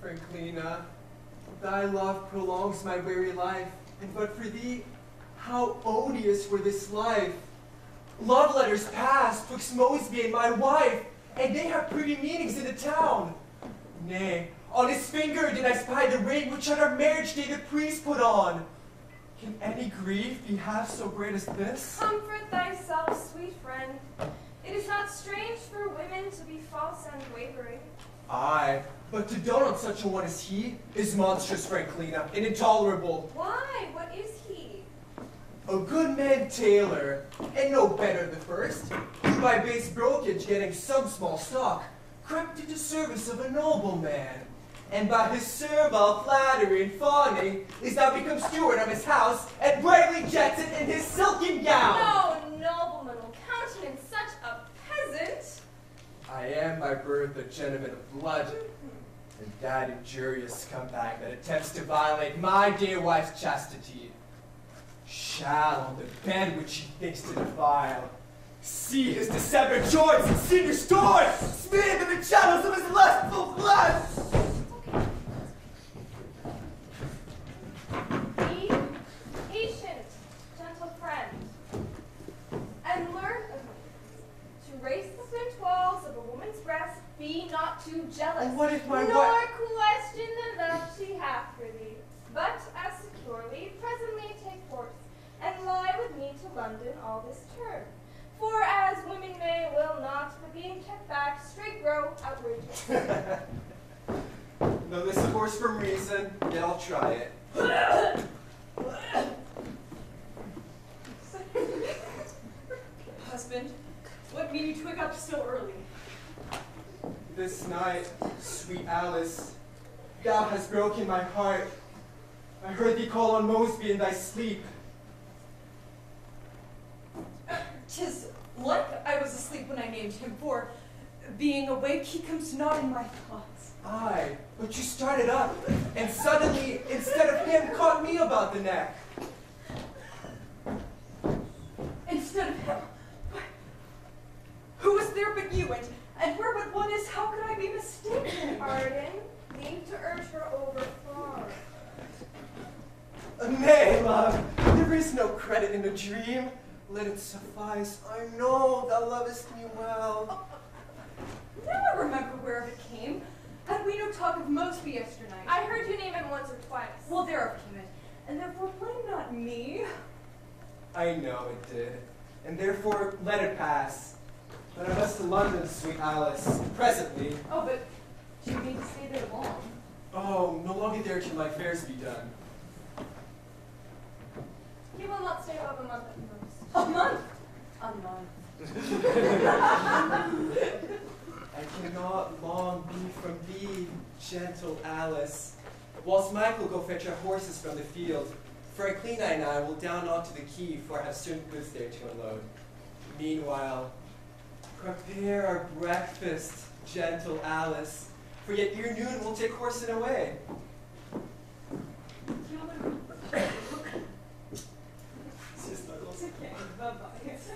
Franklina. Thy love prolongs my weary life, and but for thee, how odious were this life. Love letters passed twixt Mosby and my wife, and they have pretty meetings in the town. Nay, on his finger did I spy the ring which on our marriage day the priest put on. Can any grief be half so great as this? Comfort thyself, sweet friend. It is not strange for women to be false and wavering. Aye, but to dote on such a one as he is monstrous, Franklina, and intolerable. Why? What is he? A good man tailor, and no better the first, who by base brokage getting some small stock, crept into service of a nobleman, and by his servile flattery and fawning is now become steward of his house, and brightly jets it in his silken gown. No nobleman will countenance such a peasant. I am by birth a gentleman of blood, and that injurious scumbag that attempts to violate my dear wife's chastity shall, on the bed which he thinks to defile, see his dissevered joints and cinder stored, smeared in the channels of his lustful blood. Be patient, gentle friend, and learn of me. To raise the flint walls of a woman's breast, be not too jealous, And what if my nor wife... question the love she hath for thee, but as securely presently take course, and lie with me to London all this term. For as women may will not, but being kept back, straight grow outrageous. No discourse from reason, yet I'll try it. Husband, what made you wake up so early? This night, sweet Alice, thou hast broken my heart. I heard thee call on Mosby in thy sleep. 'Tis like I was asleep when I named him, for being awake he comes not in my thoughts. Aye, but you started up, and suddenly, instead of him, caught me about the neck. Instead of him, why, who was there but you, and where but one is, how could I be mistaken? Arden, leave to urge her over far. Nay, love, there is no credit in a dream. Let it suffice. I know thou lovest me well. Now I remember where it came. Had we no talk of Mosby yesternight? I heard you name him once or twice. Well, thereof came it, and therefore blame not me. I know it did, and therefore let it pass. But I must to London, sweet Alice, presently. Oh, but do you mean to stay there long? Oh, no longer there can my affairs be done. He will not stay above a month at most. A month? A month. I cannot long be from thee, gentle Alice. Whilst Michael go fetch our horses from the field, Franklina and I will down onto the quay, for I have certain goods there to unload. Meanwhile, prepare our breakfast, gentle Alice, for yet ere noon we'll take horse and away. Okay, bye-bye.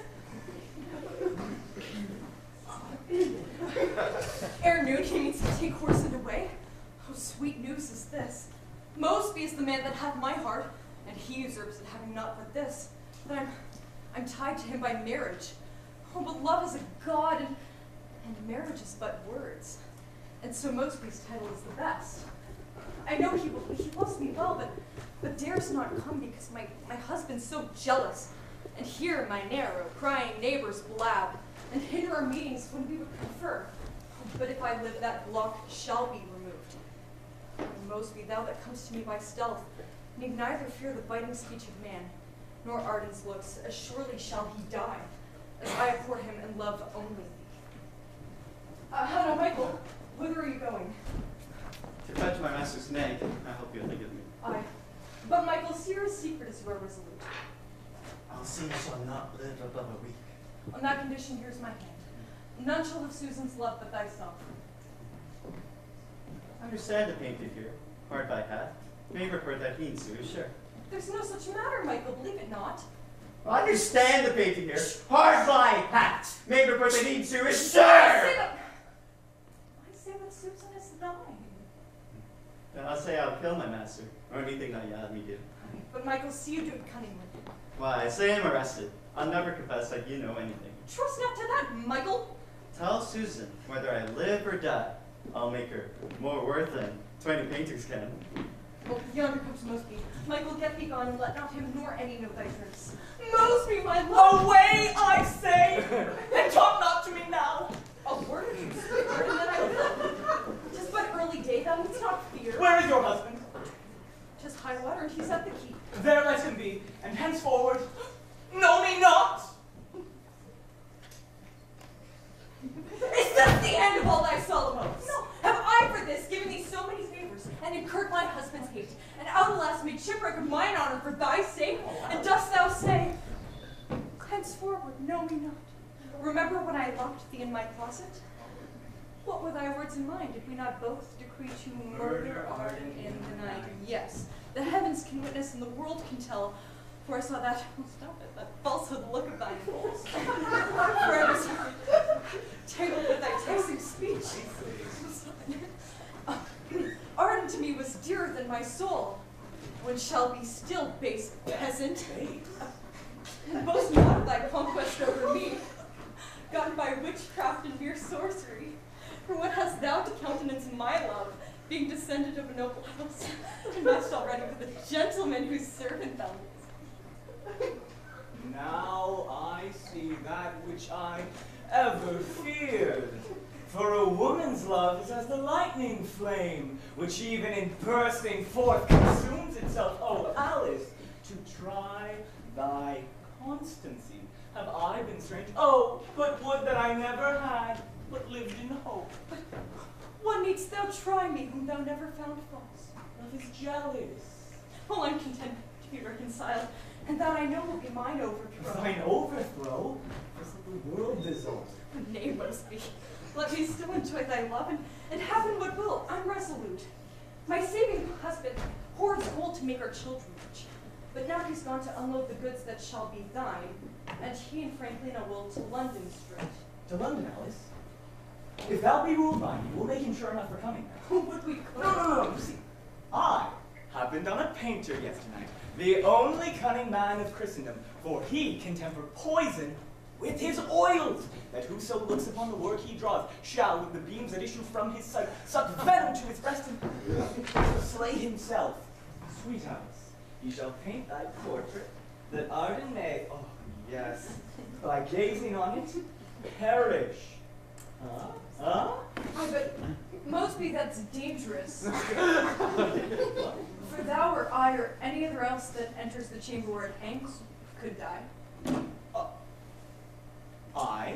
Ere noon he means to take horse and away. Oh, sweet news is this. Mosby is the man that hath my heart, and he usurps it, having naught but this, that I'm tied to him by marriage. Oh, but love is a god, and marriage is but words. And so Mosby's title is the best. I know he loves me well, but dares not come because my husband's so jealous. And here my narrow, crying neighbors blab, and hinder our meetings when we would prefer. But if I live, that block shall be removed. And Mosby, thou that comes to me by stealth, need neither fear the biting speech of man, nor Arden's looks, as surely shall he die, as I abhor him and love only thee. How now, Michael, whither are you going? To fetch my master's nag, I hope you'll forgive me. Aye. But Michael, see your secret as you are resolute. I'll see you shall not live above a week. On that condition, here's my hand. None shall have Susan's love but thyself. Understand the painted here, hard by hat. May report that he Sue, sure. There's no such matter, Michael, believe it not. Understand the painted here, hard by hat. May report that he Sue is I sure. say that Susan is thine. Then I'll say I'll kill my master, or anything that you have me do. But Michael, see you do it cunningly. Why, I say I'm arrested. I'll never confess that you know anything. Trust not to that, Michael. Tell Susan, whether I live or die, I'll make her more worth than 20 painters can. Oh, yonder comes Mosby. Michael, get thee gone, and let not him nor any know thy curse. Mosby, my love! Away, I say, and talk not to me now. A word or two, sweetheart, and then I will. 'Tis but early day, thou needst not fear. Where is your husband? 'Tis high water, and he's at the keep. There let him be, and henceforward, know me not. Is this the end of all thy solemn oaths? No. Have I for this given thee so many favors, and incurred my husband's hate, and outlast made shipwreck of mine honor for thy sake? And dost thou say, henceforward know me not? Remember when I locked thee in my closet? What were thy words in mind? Did we not both decree to murder Arden in the night? Yes. The heavens can witness, and the world can tell. For I saw that, oh, stop it, that falsehood look of thine. For I was tangled with thy texting speech. Arden to me was dearer than my soul. When shall be still, base peasant. And boast not of thy conquest over me, gotten by witchcraft and mere sorcery. For what hast thou to countenance my love, being descended of a noble house, and matched already with a gentleman whose servant thou wast? Now I see that which I ever feared. For a woman's love is as the lightning flame, which even in bursting forth consumes itself. Oh, Alice, to try thy constancy. Have I been strange? Oh, but would that I never had, but lived in hope. But what needst thou try me, whom thou never found false? Love is jealous. Oh, I'm content to be reconciled, and that I know will be mine overthrow. Thine overthrow is that the world dissolves. Nay, Mosby, let me still enjoy thy love, and happen what will, I'm resolute. My saving husband hoards gold to make our children rich, but now he's gone to unload the goods that shall be thine, and he and Franklina will to London straight. To London, Alice? If thou be ruled by me, we'll make him sure enough for coming. Would we could? No. You see, I happened on a painter yesternight, the only cunning man of Christendom, for he can temper poison with his oils, that whoso looks upon the work he draws shall, with the beams that issue from his sight, suck venom to his breast and slay himself. Sweet Alice, he shall paint thy portrait, that Arden may, oh yes, by gazing on it, perish. Huh? Aye, but Mosby, that's dangerous. For thou or I or any other else that enters the chamber where it hangs could die. I,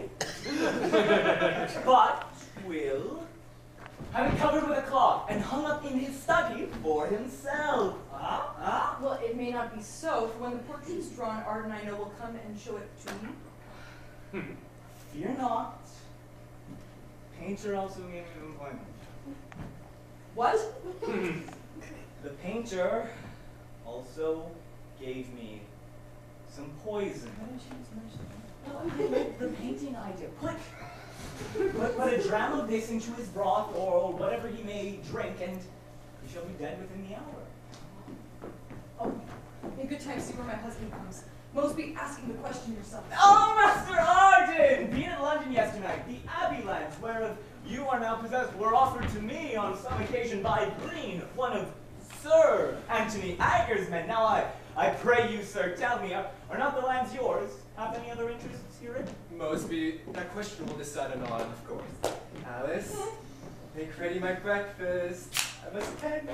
but will have it covered with a cloth and hung up in his study for himself. Well, it may not be so, for when the portrait is drawn, Arden I know will come and show it to me. Fear not. Painter also gave me employment. What? The painter also gave me some poison. The painting idea. Put a dram of this into his broth or whatever he may drink, and he shall be dead within the hour. Oh, in good time, see where my husband comes. Mosby, asking the question yourself. Oh, Master Arden! Being in London yesternight, the Abbey lands whereof you are now possessed were offered to me on some occasion by Green, one of Sir Anthony Agger's men. Now I pray you, sir, tell me, are not the lands yours? Have any other interests herein? Mosby, that question will decide anon, of course. Alice, make ready my breakfast. I must attend.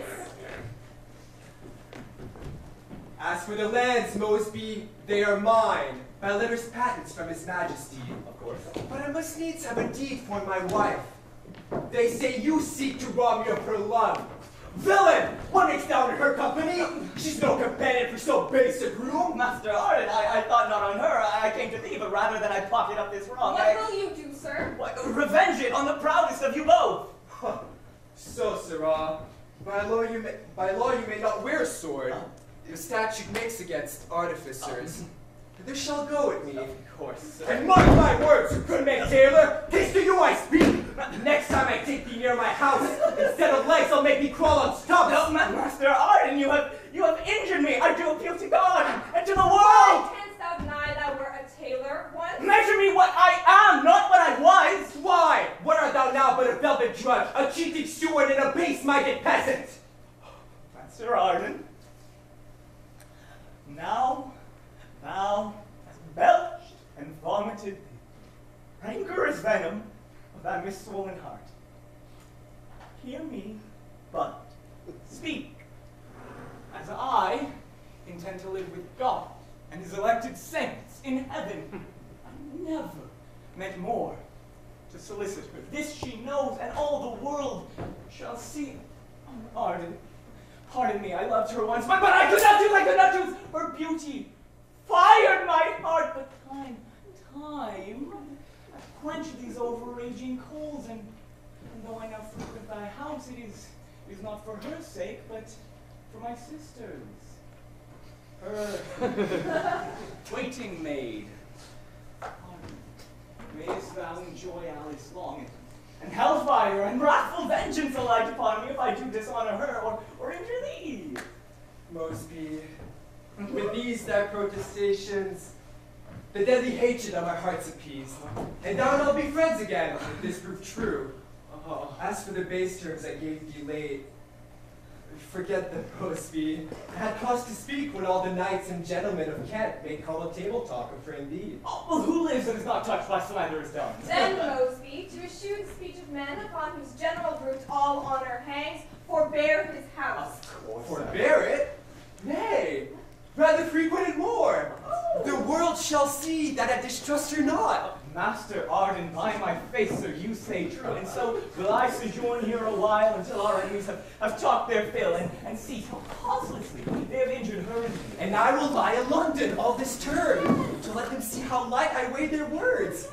As for the lands, Mosby, they are mine, by letters patent from His Majesty, of course. But I must needs have a deed for my wife. They say you seek to rob me of her love. Villain! What makes thou in her company? She's no companion for so base a groom. Master Arden, I thought not on her. I came to thee, but rather than I pocket up this wrong. What will you do, sir? Revenge it on the proudest of you both. So, sirrah, by law you may not wear a sword. The statute makes against artificers. There shall go at me. Of course, sir. And mark my words, good man Taylor, 'tis to you I speak. Next time I take thee near my house, instead of legs, I'll make thee crawl on stumps. No, Master Arden, you have injured me. I do appeal to God and to the Why world. canst thou deny thou wert a tailor once? Measure me what I am, not what I was. Why? What art thou now but a velvet drudge, a cheating steward, and a base-minded peasant? Master Arden, now thou hast belched and vomited the rancorous venom of thy misswollen heart. Hear me, but speak, as I intend to live with God and his elected saints in heaven. I never meant more to solicit her. This she knows, and all the world shall see. Arden, pardon me, I loved her once, but I could not choose. Her beauty fired my heart, but time quenched these overraging coals, and though I now frequent thy house, it is not for her sake, but for my sister's. Her waiting maid. Arden, mayest thou enjoy Alice long, and hellfire and wrathful vengeance alight upon me if I do dishonor her or injure thee. Mosby, with these thy protestations, the deadly hatred of our hearts appeased, and thou and I'll be friends again, if this prove true. As for the base terms I gave thee late, forget them, Mosby. I had cause to speak when all the knights and gentlemen of Kent made call a table talk of her indeed. Oh, well, who lives and is not touched by slanderous tongues? Then, Mosby, to eschew the speech of men upon whose general root all honor hangs, forbear his house. Of course. Forbear it? Nay, rather frequent it more. The world shall see that I distrust her not. Master Arden, by my face, sir, you say true, and so will I sojourn here a while until our enemies have talked their fill and see how causelessly they have injured her. And I will lie in London all this term, to let them see how light I weigh their words.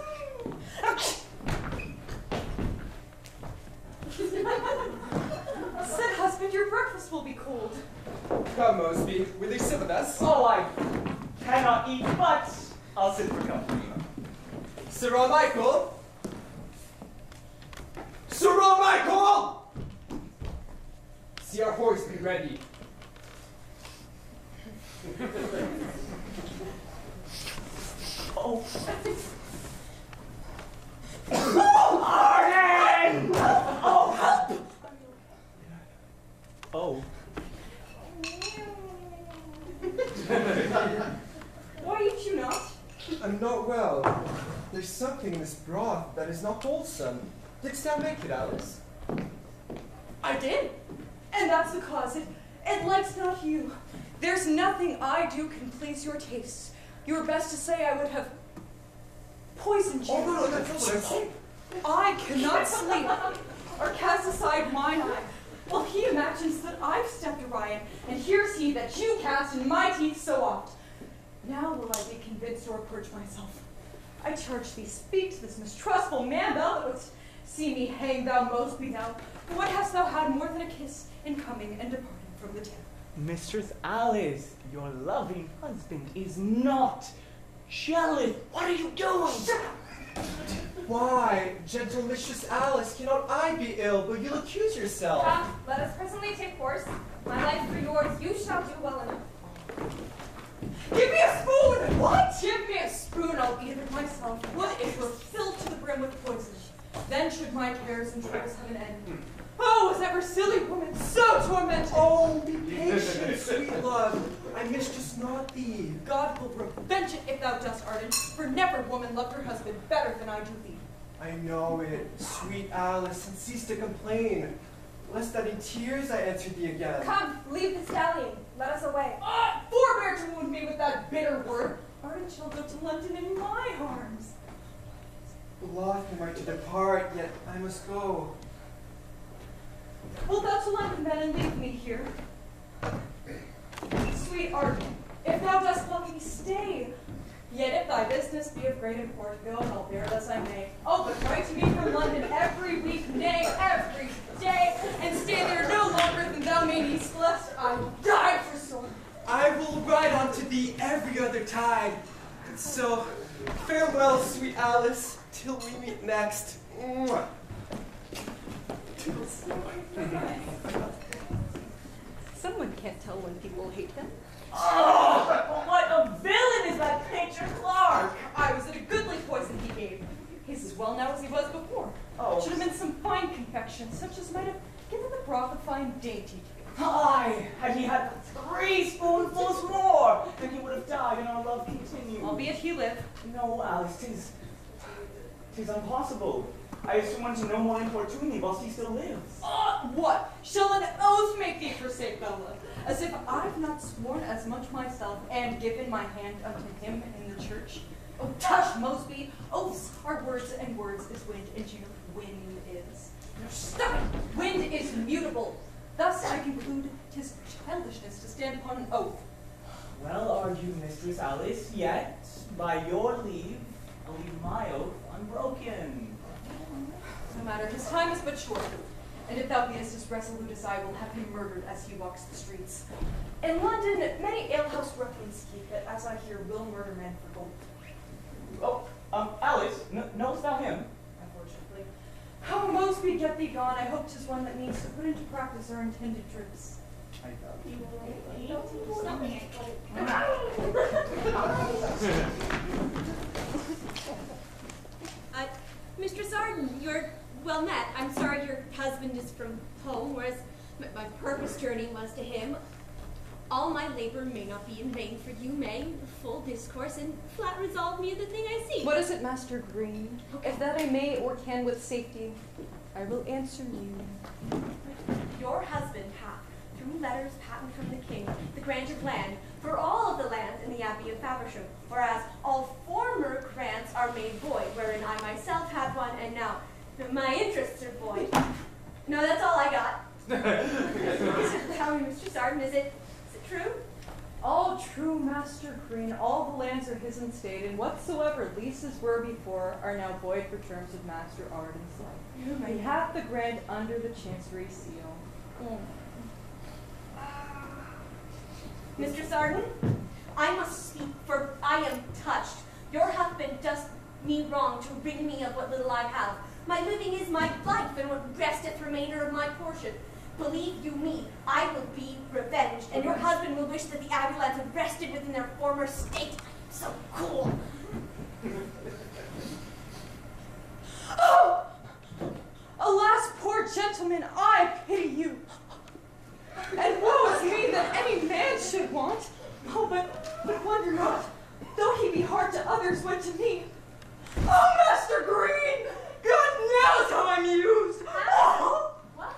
Said husband, your breakfast will be cold. Come, Mosby, will you sit with us? Oh, I cannot eat, but I'll sit for company. Sir Michael? Sir Michael! See our horse be ready. Oh. Arden! Oh, help! Oh. Why eat you not? I'm not well. There's something in this broth that is not wholesome. Didst thou make it, Alice? I did. And that's the cause. It likes not you. There's nothing I do can please your tastes. You were best to say I would have poisoned you. Oh, no, that's not what I said. I cannot sleep or cast aside mine eye. Well, he imagines that I've stepped awry, and here's he that you cast in my teeth so oft. Now will I be convinced or reproach myself. I charge thee, speak to this mistrustful man, thou that wouldst see me hang, thou Mosby, thou. For what hast thou had more than a kiss in coming and departing from the town? Mistress Alice, your loving husband is not jealous. What are you doing? Why, gentle Mistress Alice, cannot I be ill, but you'll accuse yourself? Come, let us presently take horse. My life for yours, you shall do well enough. Give me a spoon! What? Give me a spoon, I'll eat it myself. Would it were filled to the brim with poison. Then should my cares and troubles have an end. Oh, was ever silly woman so tormented? Oh, be patient, sweet love. I mistrust not thee. God will revenge it if thou dost, Arden, for never woman loved her husband better than I do thee. I know it, sweet Alice, and cease to complain, lest that in tears I answer thee again. Come, leave the stallion. Let us away. Forbear to wound me with that bitter word. Arden shall go to London in my arms. Loth am I to depart, yet I must go. Wilt thou to London then and leave me here? Sweet Arden, if thou dost love me, stay. Yet if thy business be of great import, go and I'll bear it as I may. Oh, but write to me from London every week, nay, every day, and stay there no longer than thou may needs, lest I die for sore. I will ride on to thee every other tide. So, farewell, sweet Alice, till we meet next. Mwah. Someone can't tell when people hate them. Oh, what a villain is that Painter Clark! I was at a goodly poison he gave. He's as well now as he was before. Oh. Should have been some fine confection, such as might have given the broth a fine dainty taste. Aye, had he had 3 spoonfuls more, then he would have died and our love continued. Albeit he lived. No, Alice, tis impossible. I assume unto no more importune thee whilst he still lives. What? Shall an oath make thee forsake thy love? As if I've not sworn as much myself and given my hand unto him in the church? Oh, tush, Mosby! Oaths are words, and words is wind, and you know what wind is. No, stop it! Wind is mutable. Thus I conclude 'tis childishness to stand upon an oath. Well argued, Mistress Alice, yet, by your leave, I'll leave my oath unbroken. No matter, his time is but short, and if thou beest as resolute as I, will have him murdered as he walks the streets. In London, many alehouse ruffians keep it, as I hear will murder men for gold. Oh, Alice, knowest thou him? Unfortunately. How Mosby get thee gone, I hope 'tis one that needs to put into practice our intended tricks. Mistress Arden, you're well met. I'm sorry your husband is from home, whereas my purpose journey was to him. All my labor may not be in vain, for you may full discourse and flat resolve me of the thing I see. What is it, Master Green? If that I may or can with safety, I will answer you. Your husband hath, through letters patent from the king, the grant of land for all of the lands in the Abbey of Faversham, whereas all former grants are made void, wherein I myself had one, and now my interests are void. No, that's all I got. Tell me, Mr. Arden, is it true? All true, Master Green. All the lands are his in state, and whatsoever leases were before are now void for terms of Master Arden's life. He hath the grant under the Chancery seal. Mr. Arden, I must speak, for I am touched. Your husband does me wrong to rid me of what little I have. My living is my life, and what resteth remainder of my portion. Believe you me, I will be revenged, and your husband will wish that the Abbey lands had rested within their former state. So cool. Oh! Alas, poor gentleman, I pity you. And woe is me that any man should want. Oh, but wonder not, though he be hard to others, when to me. Oh, Master Green, God knows how I'm used. Oh. What?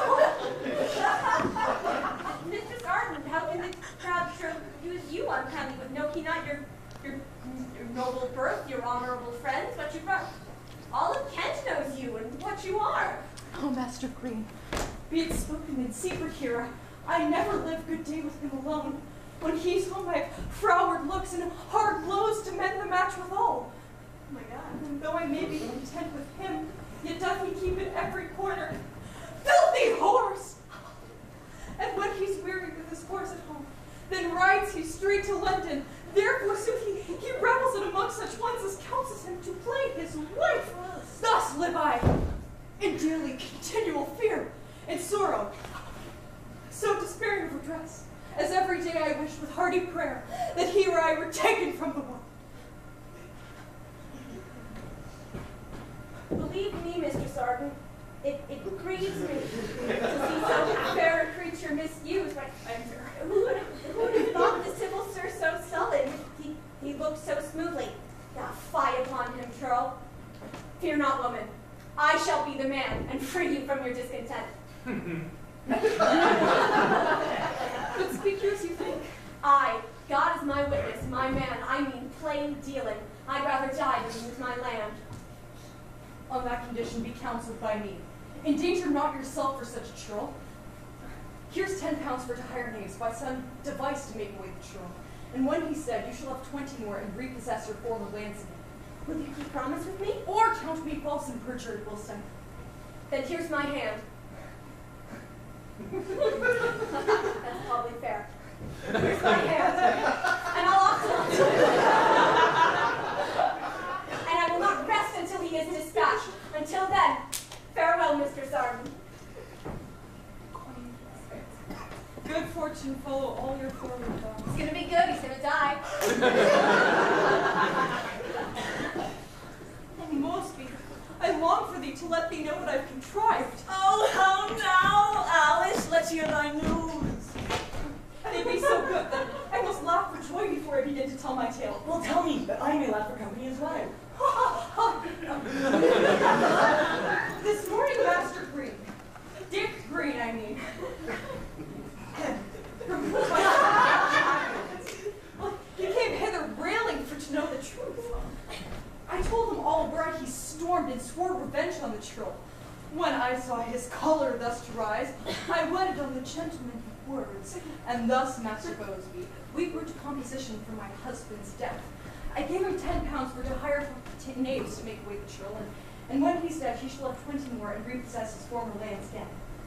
Mr. Arden, how can the crowd sure use you unkindly with know he not your noble birth, your honorable friends, what you brought? All of Kent knows you and what you are. Oh, Master Green, be it spoken in secret here, I never live good day with him alone. When he's home, I have froward looks and hard blows to mend the match withal. Oh my God, and though I may be content with him, yet doth he keep in every corner. Filthy horse! And when he's weary with his horse at home, then rides he straight to London. Therefore, sooth, he revels in amongst such ones as counsels him to play his wife. Thus live I, in daily continual fear and sorrow, so despairing of redress, as every day I wish with hearty prayer that he or I were taken from the world. Believe me, Mr. Arden, it grieves me to see so fair a creature misused. Who would have thought the civil sir so sullen? He looked so smoothly. Now fie upon him, churl. Fear not, woman. I shall be the man and free you from your discontent. But speak you as you think. I, God is my witness, my man, I mean plain dealing. I'd rather die than lose my land. On that condition, be counseled by me. Endanger not yourself for such a churl. Here's 10 pounds for to hire knaves by some device to make away the churl. And when he said, you shall have 20 more and repossess your former lands again. Will you keep promise with me? Or count me false and perjured, Wilson. Then here's my hand. That's probably fair. Here's my hand. And I'll also... and I will not rest until he is dispatched. Until then, farewell, Mr. Arden. to follow all your forward thoughts. It's gonna be good. He's gonna die. Oh, Mosby, I long for thee to let thee know what I've contrived. Oh, how now, Alice? Let's hear thy news. They be so good that I must laugh for joy before I begin to tell my tale. Well, tell me, that I may laugh for company as well. This morning, Master Green, Dick Green, I mean, well, he came hither railing for to know the truth. I told him all whereat he stormed and swore revenge on the churl. When I saw his choler thus to rise, I wedded on the gentleman of words, and thus, Master Mosby, we were to composition for my husband's death. I gave him 10 pounds for to hire knaves to make away the churl, and when he's dead, he shall have 20 more and repossess his former lands again.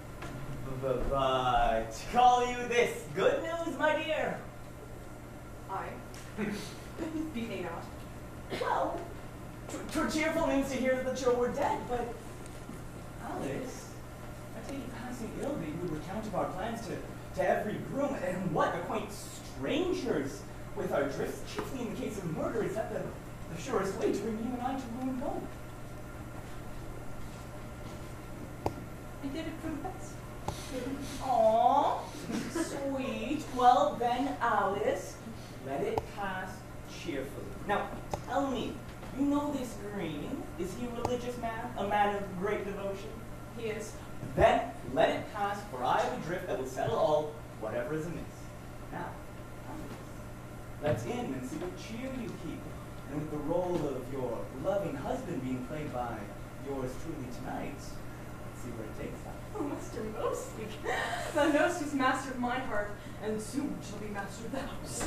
But call you this good news, my dear? I? Be they not. Well, 'twere cheerful news to hear that the children were dead, but Alice, I take it passing ill that you would recount of our plans to every groom, and what acquaint strangers with our drifts, chiefly in the case of murder. Is that the surest way to bring you and I to ruin both? I did it for the best. Aww, sweet. Well then, Alice, let it pass cheerfully. Now, tell me, you know this Green? Is he a religious man? A man of great devotion? He is. Then let it pass, for I have a drift that will settle all, whatever is amiss. Now, Alice, let's in and see what cheer you keep. And with the role of your loving husband being played by yours truly tonight, let's see where it takes us. Oh, Master Mosby, thou knowst who's master of my heart, and soon shall be master of the house.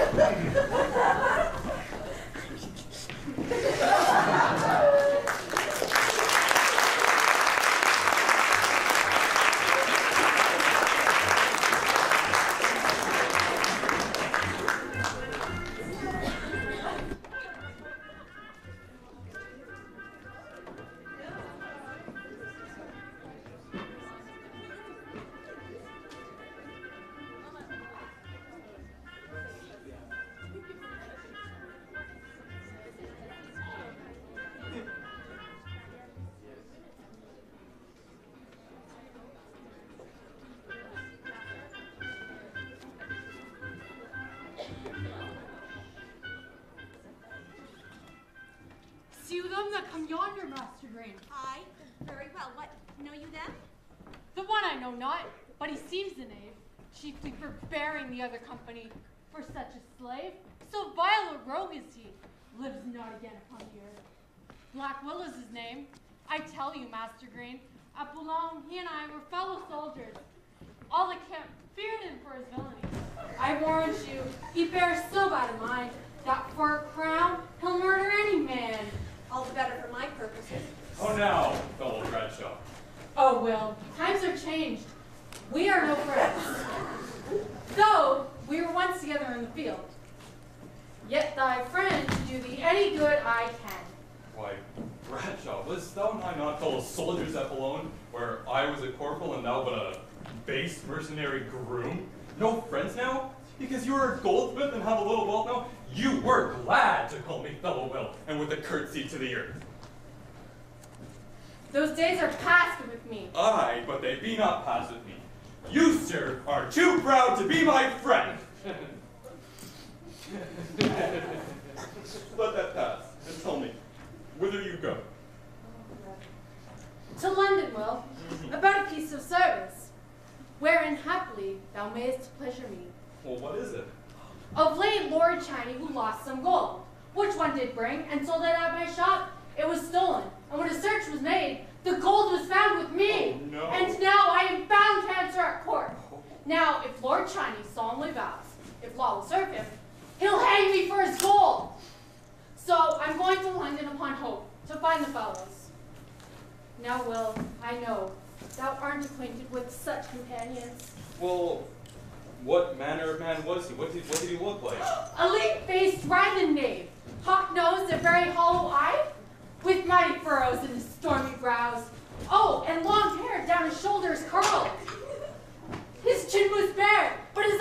See them that come yonder, Master Green. Aye, very well. What, know you them? The one I know not, but he seems a knave, chiefly for bearing the other company. For such a slave, so vile a rogue is he, lives not again upon the earth. Black Will is his name. I tell you, Master Green, at Boulogne, he and I were fellow soldiers. All the camp feared him for his villainy. I warrant you, he bears so bad a mind, that for a crown, he'll murder any man. All the better for my purposes. Oh, now, fellow Bradshaw. Oh, Will, times are changed. We are no friends. Though we were once together in the field. Yet thy friend to do thee any good I can. Why, Bradshaw, was thou and I not fellow soldiers at Boulogne, where I was a corporal and thou but a base mercenary groom? No friends now? Because you are a goldsmith and have a little wealth now, you were glad to call me fellow Will, and with a curtsy to the earth. Those days are past with me. Aye, but they be not past with me. You, sir, are too proud to be my friend. Let that pass, and tell me, whither you go? To London, Will, about a piece of service, wherein happily thou mayest pleasure me. Well, what is it? Of late, Lord Chiney, who lost some gold, which one did bring, and sold it at my shop. It was stolen, and when a search was made, the gold was found with me. Oh, no. And now I am bound to answer at court. Now, if Lord Chiney solemnly vows, if law will serve him, he'll hang me for his gold. So I'm going to London upon hope, to find the fellows. Now, Will, I know, thou aren't acquainted with such companions. Well, what manner of man was he? What did he look like? A lean-faced ragged knave, hawk-nosed and very hollow eye, with mighty furrows in his stormy brows. Oh, and long hair down his shoulders curled. His chin was bare, but his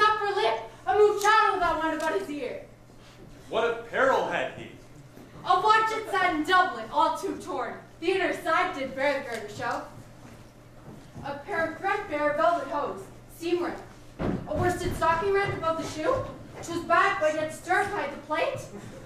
too torn. The inner side did bear the garter show. A pair of threadbare velvet hose, seam rim. A worsted stocking wrapped above the shoe, which was back but yet stir-tied the plate.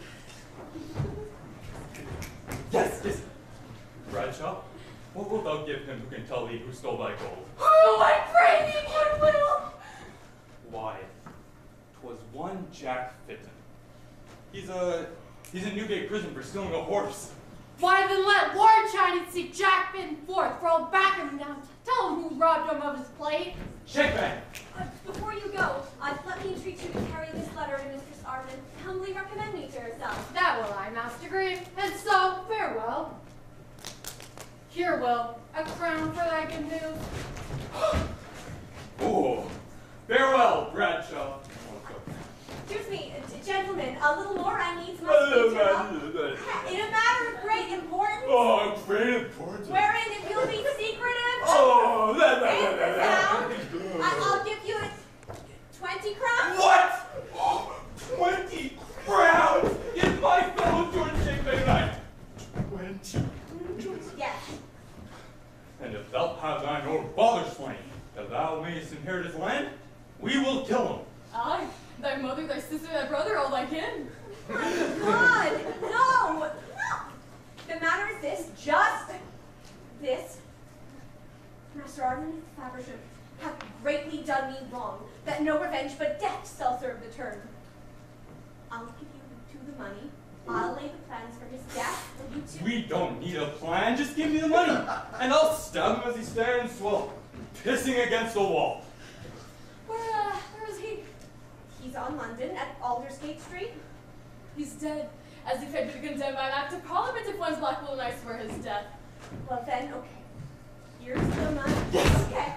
Yes. Bradshaw, what wilt thou give him who can tell thee who stole thy gold? Who, I pray thee, what will? Why, 'twas one Jack Fitton. He's in Newgate prison for stealing a horse. Why then let Lord China seek Jack Fitton forth, for I'll back him down. Tell him who robbed him of his plate. Shake bang! Before you go, let me entreat you to carry this letter to Mistress Arden. Humbly recommend me to herself. That will I, Master Grieve, and so farewell. Here, Will, a crown for thy good news. Oh, farewell, Bradshaw. Excuse me, gentlemen, a little more I needs must be to in a matter of great importance. Oh, great importance. Wherein if you'll be secretive Oh, and profound, I'll give you 20 crowns. What? 20 crowns? Get my fellow George Shakespeare tonight. 20. Yes. And if thou have thine own father slain, that thou mayest inherit his land, we will kill him. Aye, thy mother, thy sister, thy brother, all thy kin. My God, no. The matter is this, just this. Master Arden, Faversham, hath greatly done me wrong, that no revenge but death shall serve the turn. I'll give you the money. I'll lay the plans for his death, and you two. We don't need a plan, just give me the money. And I'll stab him as he stands, well, pissing against the wall. Where is he? He's on London at Aldersgate Street. He's dead, as if he'd been condemned by an act of parliament if one's Blackwell and I swear his death. Well then, okay. Here's the money. Yes. Okay.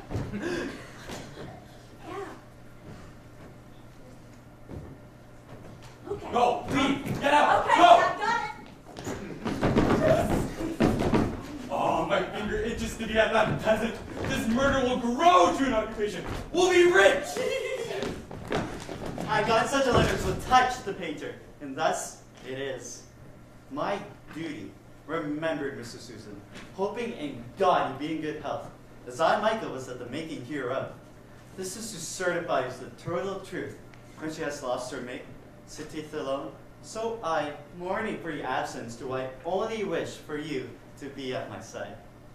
Yeah. Okay. Go, leave, get out, Okay, go! I've got it. Oh, my finger itches to be at that peasant. This murder will grow to an occupation. We'll be rich! I got such a letter to touch the painter, and thus it is. My duty, remembered Mr. Susan, hoping in God you be in good health, as I, Michael, was at the making hereof. This is to certify the total truth, when she has lost her mate, sitteth alone. So I, mourning for your absence, do I only wish for you to be at my side.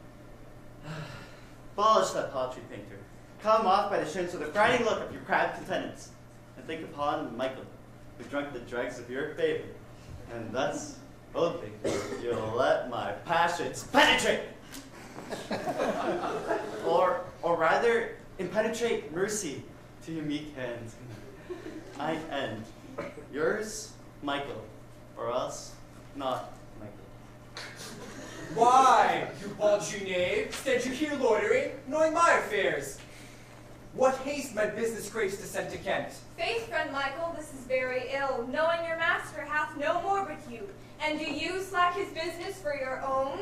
Abolish that paltry painter. Come off by the shins with the frowning look of your crabbed contentants, and think upon Michael, who drunk the dregs of your favor, and thus, hoping you'll let my passions penetrate, or rather, impenetrate mercy to your meek hands. I end. Yours, Michael, or else not Michael. Why, you paltry knave, stand you here loitering, knowing my affairs? What haste my business craves to send to Kent? Faith, friend Michael, this is very ill, knowing your master hath no more but you. And do you slack his business for your own?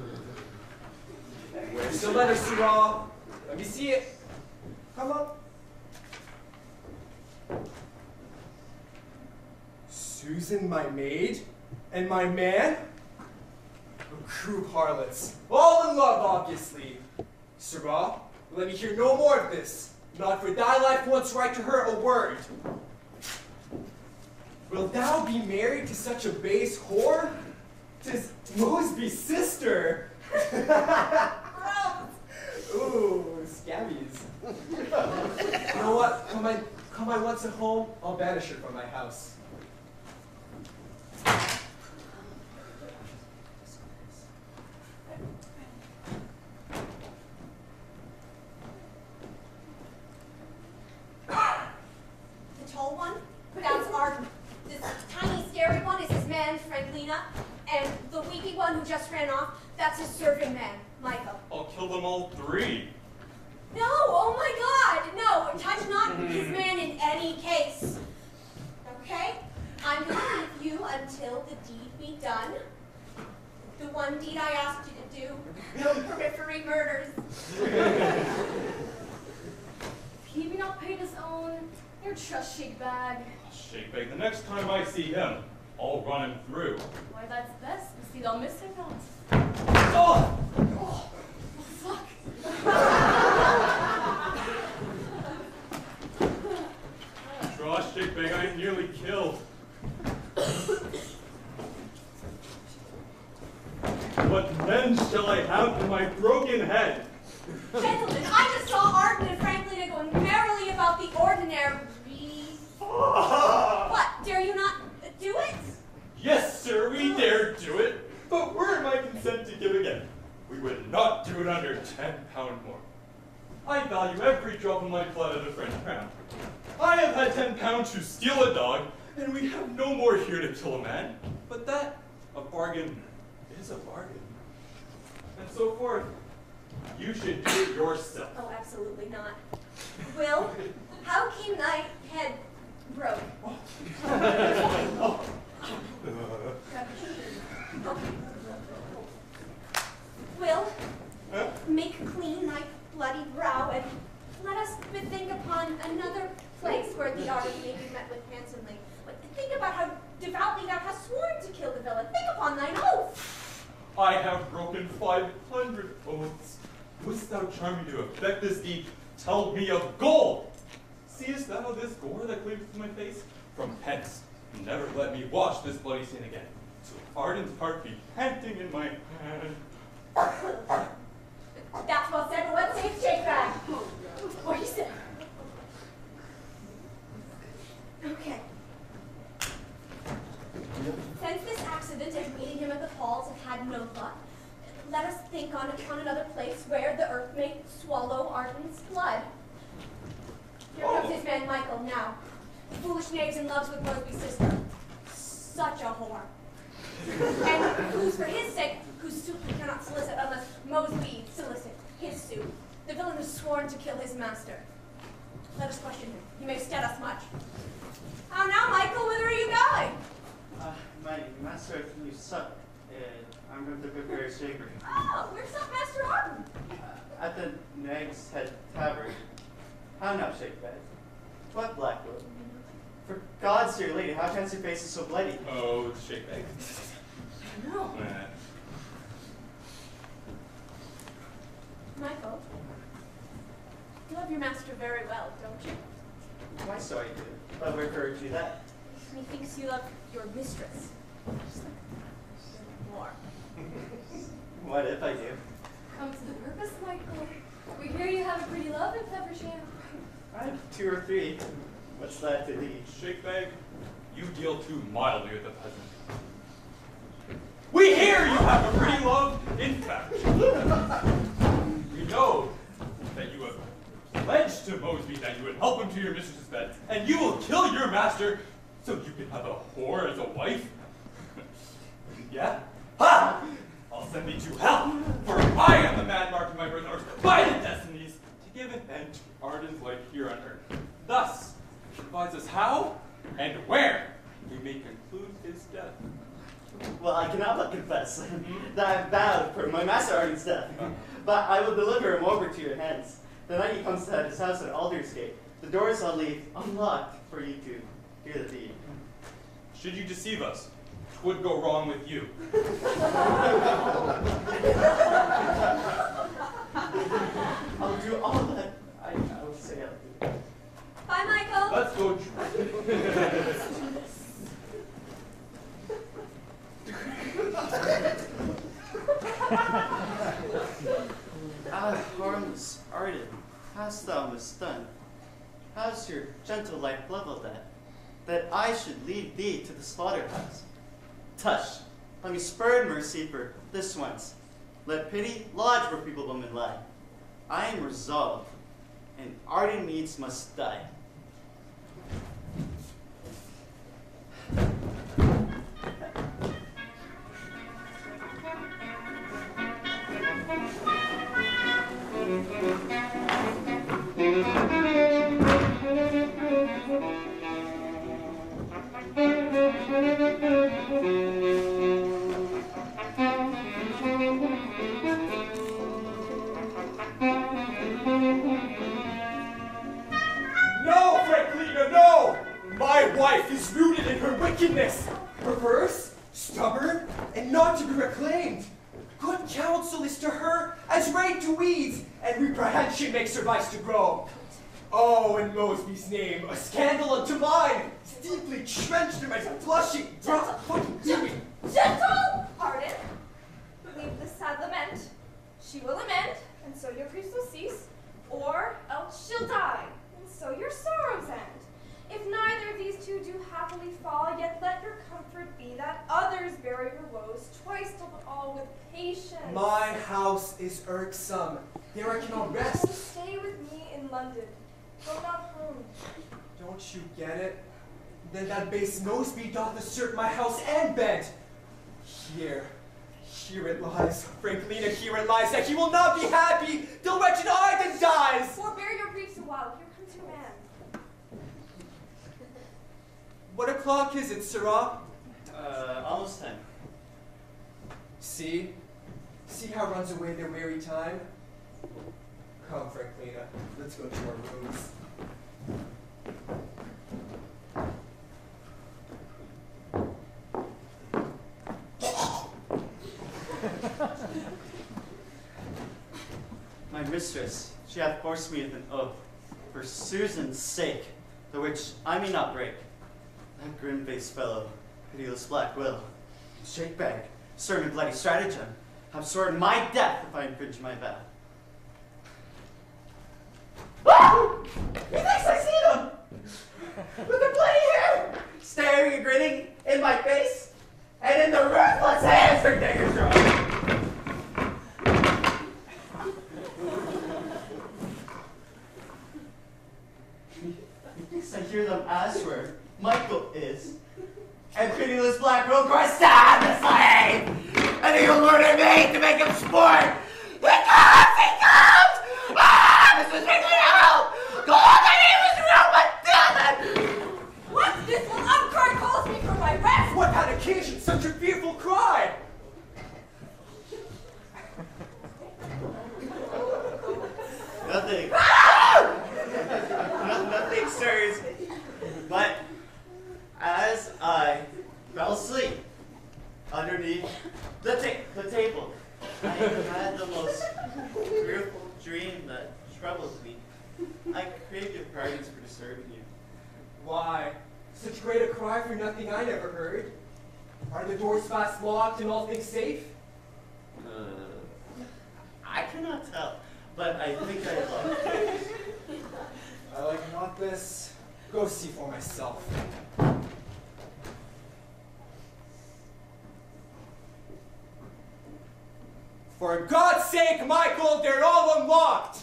Where's the letter, Sirrah? Let me see it. Come up. Susan, my maid, and my man? A crew of harlots, all in love, obviously. Sirrah, let me hear no more of this. Not for thy life once write to her a word. Wilt thou be married to such a base whore? 'Tis Mosby's sister. Ooh, scabbies. You know what? Come I once at home, I'll banish her from my house. The tall one, pronounced Arden. This tiny, scary one is his man, Franklina. And the weepy one who just ran off, that's his serving man, Michael. I'll kill them all three. No, oh my God, no, touch not his man in any case. Okay? I'm going to leave you until the deed be done. The one deed I asked you to do. No periphery murders. If he be not paid his own, your trust shake bag. Shake bag, the next time I see him, I'll run him through. Why, that's this. You see they'll miss him not. Oh! Oh, fuck. Gosh, Shake Bag, I am nearly killed. What then shall I have for my broken head? Gentlemen, I just saw Arden and Franklin going merrily about the ordinary. What, dare you not do it? Yes, sir, we dare do it, but were my consent to give again, we would not do it under £10 more. I value every drop of my blood at a French crown. I have had £10 to steal a dog, and we have no more here to kill a man. But that, a bargain, is a bargain. And so forth. You should do it yourself. Oh, absolutely not. Will, how came thy head broke? Will, make clean thy bloody brow, and let us bethink upon another place where the artist may be met with handsomely. But think about how devoutly thou hast sworn to kill the villain. Think upon thine oath. I have broken 500 oaths. Wouldst thou charm me to effect this deed? Tell me of gold! Seest thou this gore that cleaves to my face? From hence, never let me wash this bloody sin again, till Arden's heart be panting in my hand. That's well said, but what saith Shake Bag? What you say? Okay. Since this accident and meeting him at the falls have had no luck, let us think on another place where the earth may swallow Arden's blood. Here comes his man Michael now. Foolish knaves in loves with Mosby's sister. Such a whore. And who's for his sake, whose suit we cannot solicit unless Mosby solicit his suit. The villain has sworn to kill his master. Let us question him. He may stead us much. How now, Michael, whither are you going? My master, you suck. I'm going to prepare a shaker. Oh, where's that Master Arden? At the Nag's Head Tavern. How now, Shake Bag? What Blackwood? For God's dear lady, how chance your face is so bloody? Oh, Shake Bag. No. Michael, you love your master very well, don't you? Why so I do. But where heard you that? Methinks you love your mistress. Just like more. What if I do? Come to the purpose, Michael. We hear you have a pretty love in Feversham. I have 2 or 3. What's that to thee? Shake Bag, you deal too mildly with the peasant. We hear you have a pretty love, in fact. We know that you have pledged to Mosby that you would help him to your mistress's bed, and you will kill your master so you can have a whore as a wife? Yeah? Ha! I'll send thee to hell, for I am the man marked in my birth orders by the destinies to give an end to Arden's life here on earth. Thus, he advises us how and where we may conclude his death. Well, I cannot but confess that I have vowed for my master Arden's death. But I will deliver him over to your hands. The night he comes to his house at Aldersgate, the doors I'll leave unlocked for you to hear the deed. Should you deceive us, 'twould go wrong with you. I'll do all that I will say I'll do. Bye, Michael. Let's go. Harmless Arden, hast thou misdone? How's your gentle life leveled that I should lead thee to the slaughterhouse? Tush, let me spurn mercy for this once. Let pity lodge where feeble women lie. I am resolved, and Arden needs must die. No, Franklina, no! My wife is rooted in her wickedness. Perverse, stubborn, and and not to be reclaimed. Good counsel is to her as rain to weeds, and reprehension makes her vice to grow. Oh, in Mosby's name, a scandal unto mine is deeply trenched in my blushing, fucking beauty. Gentle! Pardon. Leave the sad lament. She will amend, and so your griefs will cease, or else she'll die, and so your sorrows end. If neither of these two do happily fall, yet let your comfort be that others bear your woes twice till but all with patience. My house is irksome. There I cannot rest. Then stay with me in London. Go not home. Don't you get it? Then that base Mosby doth assert my house and bed. Here it lies. Franklina, here it lies, that he will not be happy till wretched Arden dies. Forbear your griefs a while. Here comes your man. What o'clock is it, Sirrah? Almost 10. See how runs away their weary time? Come, Franklina, let's go to our rooms. My mistress, she hath forced me with an oath, for Susan's sake, the which I may not break. That grim-faced fellow, pitiless black will, shake bag, stern and bloody stratagem, have sworn my death if I infringe my vow. Methinks I see them! With the bloody hair! Staring and grinning in my face, and in the ruthless hands their daggers drawn. I hear them ask where Michael is, and pitiless black will cry, "Stab the slave! And he will murder me to make him sport! He comes! He comes! Ah! This was making me help! Go on, my name is real, but damn it! What? This little upcart calls me for my rest! What had occasioned such a fearful cry? Nothing. Nothing stirs. But as I fell asleep underneath the table, I had the most fearful dream that troubles me. I crave your pardons for disturbing you. Why, such great a cry for nothing I never heard? Are the doors fast locked and all things safe? I cannot tell, but I think I love. I like not this. Go see for myself. For God's sake, Michael, they're all unlocked!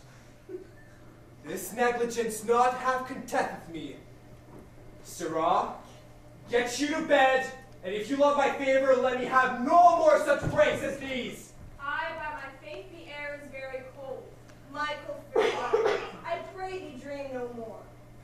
This negligence not have contenteth me. Sirrah, get you to bed, and if you love my favor, let me have no more such breaks as these. I, by my faith, the air is very cold. Michael, farewell. I pray thee dream no more.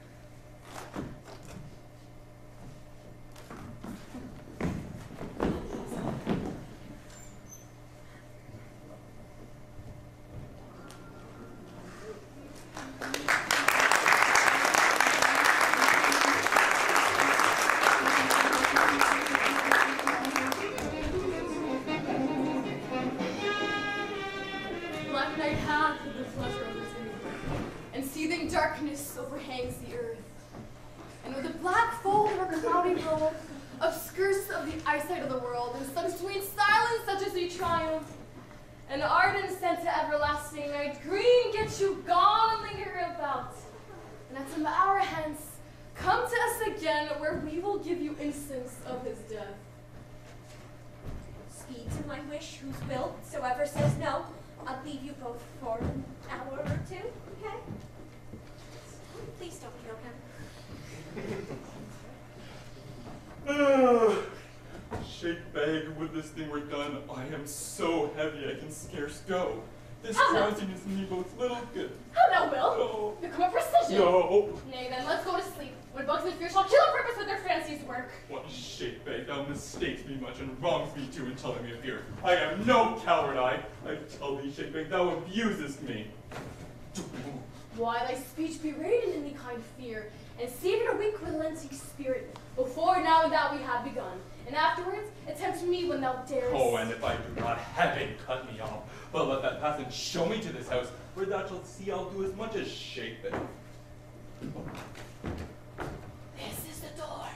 Black night hath the flutter of his moon, and seething darkness overhangs the earth. And with a black fold or cloudy roll, obscures of the eyesight of the world, and some sweet silence such as we triumph, an ardent scent to everlasting night, green get you gone and linger about. And at some hour hence, come to us again, where we will give you instance of his death. Speed to my wish, whose will soever says no. I'll leave you both for an hour or two, okay? Please don't kill him. Shake bag, would this thing were done. I am so heavy I can scarce go. This How now? drowsiness in me bodes little good. How now, Will? No. You come at precision. No. Nay, then let's go to sleep. When bugs and fear shall kill a purpose with their fancies work. What shake bag, thou mistakes me much and wrongs me too in telling me of fear. I am no coward, I tell thee, shake bag, thou abusest me. Why thy speech be rated in the kind fear, and savor a weak relenting spirit, before now that we have begun, and afterwards attempt me when thou darest. Oh, and if I do not, heaven cut me off. But let that pass and show me to this house, where thou shalt see I'll do as much as shake it. This is the door.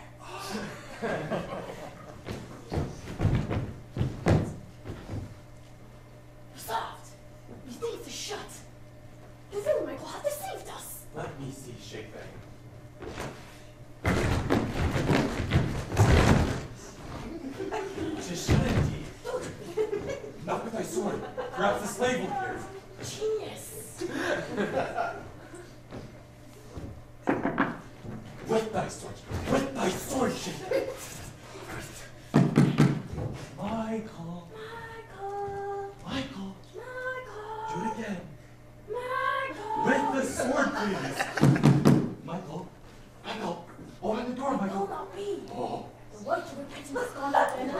Soft. Methinks is shut. The villain Michael hath deceived us. Let me see, shake bang. Tis shut indeed. Not with thy sword. Perhaps the slave will hear. Genius. With thy sword. With thy sword, shake. Michael. Michael. Do it again. With the sword, please. Michael. Michael. Open the door, Michael. No, not me. Oh. The light of repentance has gone out and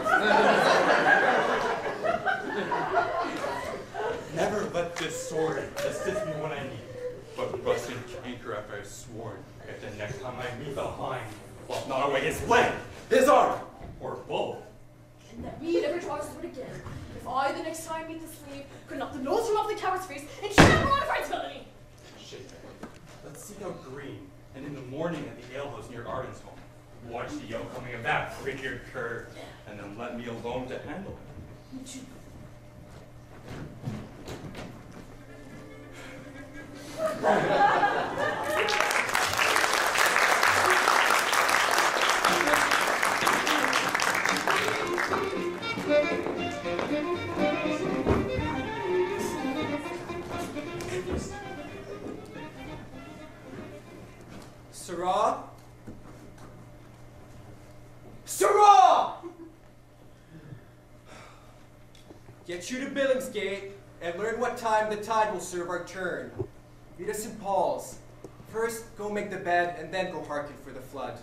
Never let this sword assist me when I need. But rust and canker after I've sworn. If the next time I meet behind, lock not away his leg, his arm, or both. and that me never tries to do it again. If I the next time meet the slave, could knock the nose from off the coward's face and trample on Frank's villainy. Shake it. Let's seek out Green, and in the morning at the alehouse near Arden's home. Watch the outcoming of that prick-eared cur, and then let me alone to handle him. Sirrah? Sirrah! Get you to Billingsgate and learn what time the tide will serve our turn. Meet us in Paul's. First, go make the bed, and then go hearken for the flood.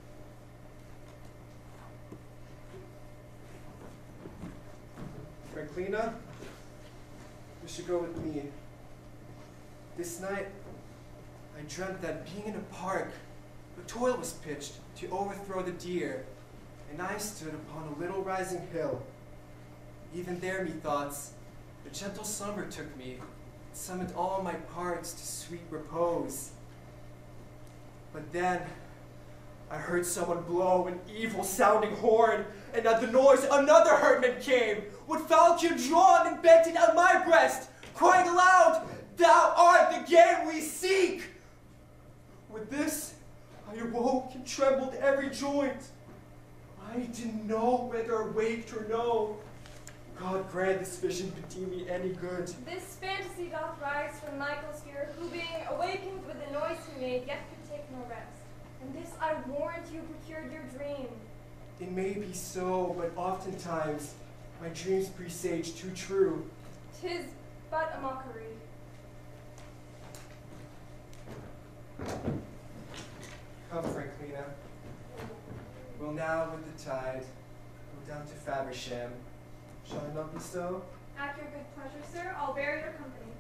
Franklina, you should go with me. This night, I dreamt that being in a park, a toil was pitched to overthrow the deer, and I stood upon a little rising hill. Even there, methoughts, the gentle slumber took me, and summoned all my parts to sweet repose. But then, I heard someone blow an evil-sounding horn, and at the noise another herdman came, with falchion drawn and bent it at my breast, crying aloud, "Thou art the game we seek!" With this, I awoke and trembled every joint. I didn't know whether awaked or no. God grant this vision could do me any good. This fantasy doth rise from Michael's fear, who being awakened with the noise he made, yet could take no rest. And this I warrant you procured your dream. It may be so, but oftentimes my dreams presage too true. 'Tis but a mockery. Come, Franklina. We'll now, with the tide, go down to Faversham. Shall it not be so? At your good pleasure, sir, I'll bear your company.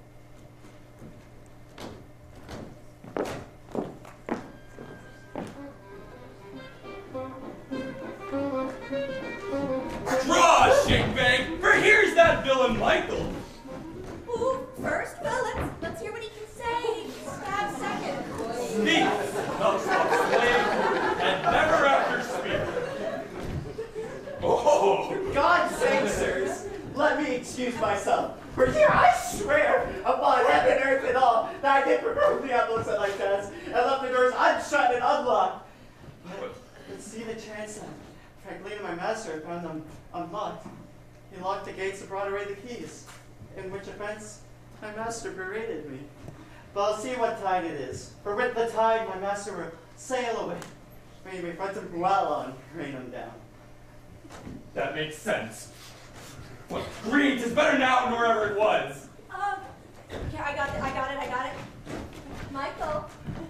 Draw, shake bang, for here's that villain Michael. Ooh, first, well, let's hear what he can say. Stab second. Speak, not stop slave, and never after speak. Oh, For God's sake, sirs, let me excuse myself. For here I swear upon heaven, earth, and all, that I did remove the envelopes at my desk, and left the doors unshut and unlocked. But see the chance that Franklin, my master, found them unlocked. He locked the gates and brought away the keys, in which offense my master berated me. But I'll see what tide it is, for with the tide my master will sail away. May me front him well on, rain him down. that makes sense. But Green is better now nor ever it was. Okay, I got it. Michael,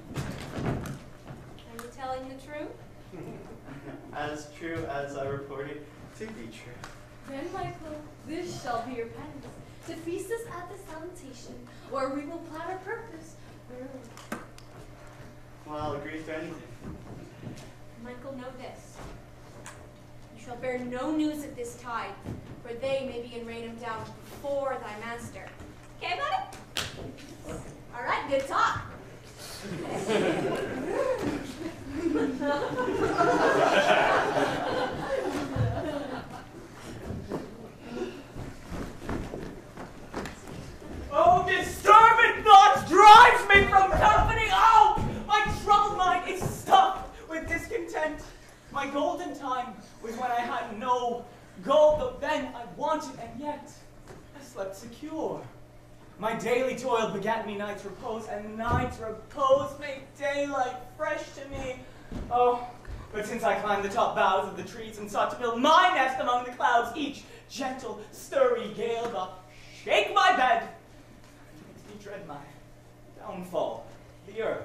are you telling the truth? As true as I reported to be true. Then, Michael, this shall be your penance, to feast us at the salutation, where we will plan our purpose, where them no news of this tide, for they may be in rain of doubt before thy master. Okay, buddy? All right, good talk. Oh, disturbing thoughts drives me from company. Oh, my troubled mind is stuffed with discontent. My golden time was when I had no gold, though then I wanted, and yet I slept secure. My daily toil begat me night's repose, and night's repose made daylight fresh to me. Oh, but since I climbed the top boughs of the trees and sought to build my nest among the clouds, each gentle, stirry gale doth shake my bed, makes me dread my downfall, the earth.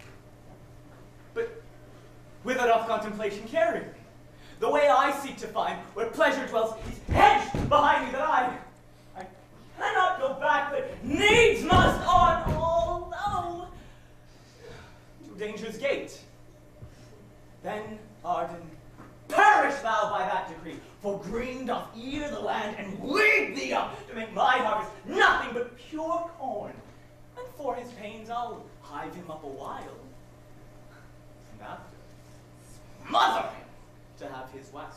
But whither doth contemplation carry me? The way I seek to find, where pleasure dwells, is hedged behind me that I cannot go back, but needs must on, although to danger's gate. Then, Arden, perish thou by that decree, for green doth ear the land and lead thee up to make my harvest nothing but pure corn. And for his pains I'll hive him up a while, and after smother him to have his wax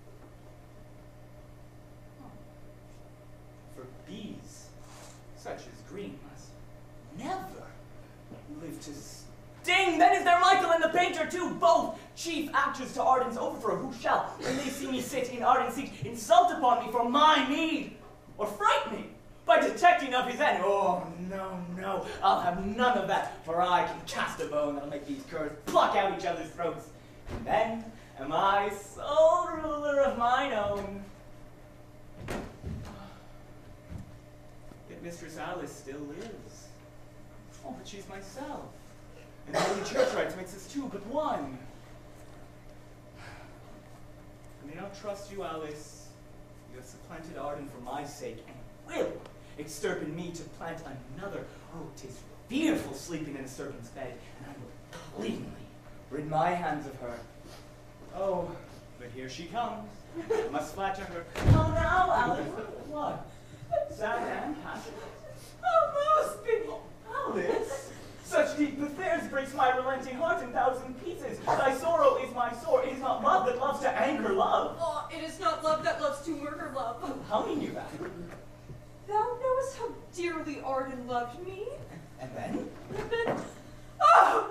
for bees such as green must never live to sting. Then is there Michael and the painter too, both chief actors to Arden's overthrow, who shall, when they see me sit in Arden's seat, insult upon me for my need, or fright me by detecting of his end. Oh, no, no, I'll have none of that, for I can cast a bone that'll make these curs pluck out each other's throats. And then am I sole ruler of mine own. Yet Mistress Alice still lives. Oh, but she's myself. And holy church rites makes us two but one. I may not trust you, Alice. You have supplanted Arden for my sake, and will extirp in me to plant another. Oh, 'tis fearful sleeping in a serpent's bed, and I will cleanly rid my hands of her. Oh, but here she comes. I must flatter her. Come now, Alice. What? Sad and passionate. Oh, most people. Alice, such deep affairs breaks my relenting heart in thousand pieces. Thy sorrow is my sore. It is not love that loves to anger love. Oh, it is not love that loves to murder love. How mean you that? Thou knowest how dearly Arden loved me. And then? And then, oh,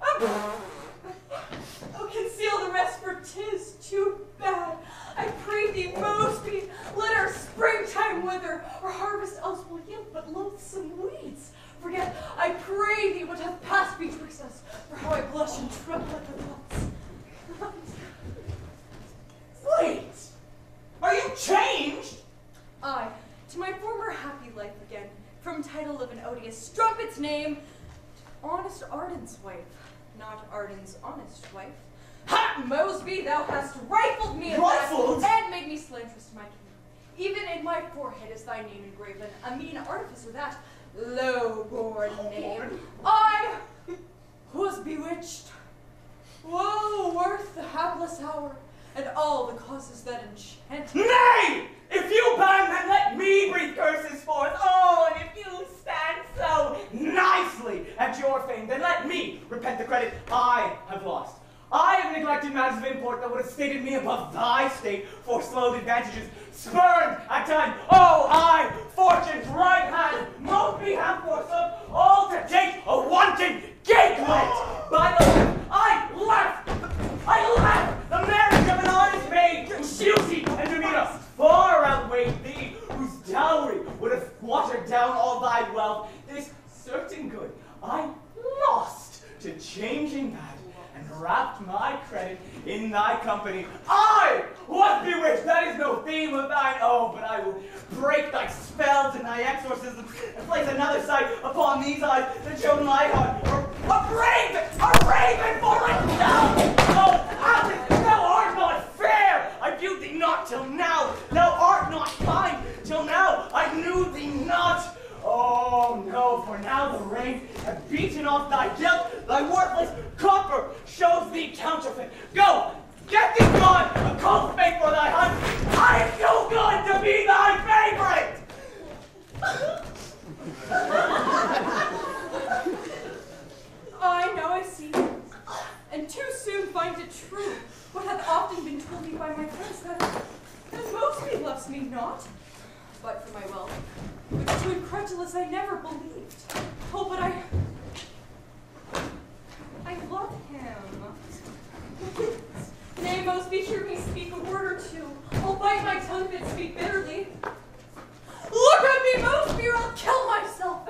conceal the rest, for 'tis too bad. I pray thee, Mosby, let our springtime wither, our harvest else will yield but loathsome weeds. Forget, I pray thee, what hath passed betwixt us, for how I blush and tremble at the thoughts. Wait! Are you changed? I, to my former happy life again, from title of an odious strumpet's name, to honest Arden's wife, not Arden's honest wife. Ha! Mosby, thou hast rifled me Rifled? and made me slanderous to my king. Even in my forehead is thy name engraven, a mean artificer that low-born name. I was bewitched. Woe worth the hapless hour, and all the causes that enchant. Nay! If you ban, then let me breathe curses forth. Oh, and if you stand so nicely at your fame, then let me repent the credit I have lost. I have neglected matters of import that would have stated me above thy state for slowed advantages, spurned at time. Oh, I, fortune's right hand, Mosby have forsook, all to take a wanton giglet. By the way, I left the marriage of an honest maid, whose beauty and demeanor far outweighed thee, whose dowry would have watered down all thy wealth. This certain good I lost to changing bad, and wrapped my credit in thy company. I was bewitched, that is no theme of thine. Oh, but I will break thy spells and thy exorcisms, and place another sight upon these eyes that show my heart. A raven for it! No! Oh, Alice, thou art not fair! I viewed thee not till now. Thou art not kind till now. I knew thee not. Oh, no, for now the rain hath beaten off thy guilt. Thy worthless copper shows thee counterfeit. Go, Get thee gone! A cold fate for thy hunt! I am too good to be thy favorite! Now I see, and too soon find it true, what hath often been told me by my friends, that Mosby loves me not, but for my wealth, which to incredulous I never believed. Oh, but I love him. Nay, Mosby, hear me speak a word or two. I'll bite my tongue and speak bitterly. Look at me, Mosby, or I'll kill myself.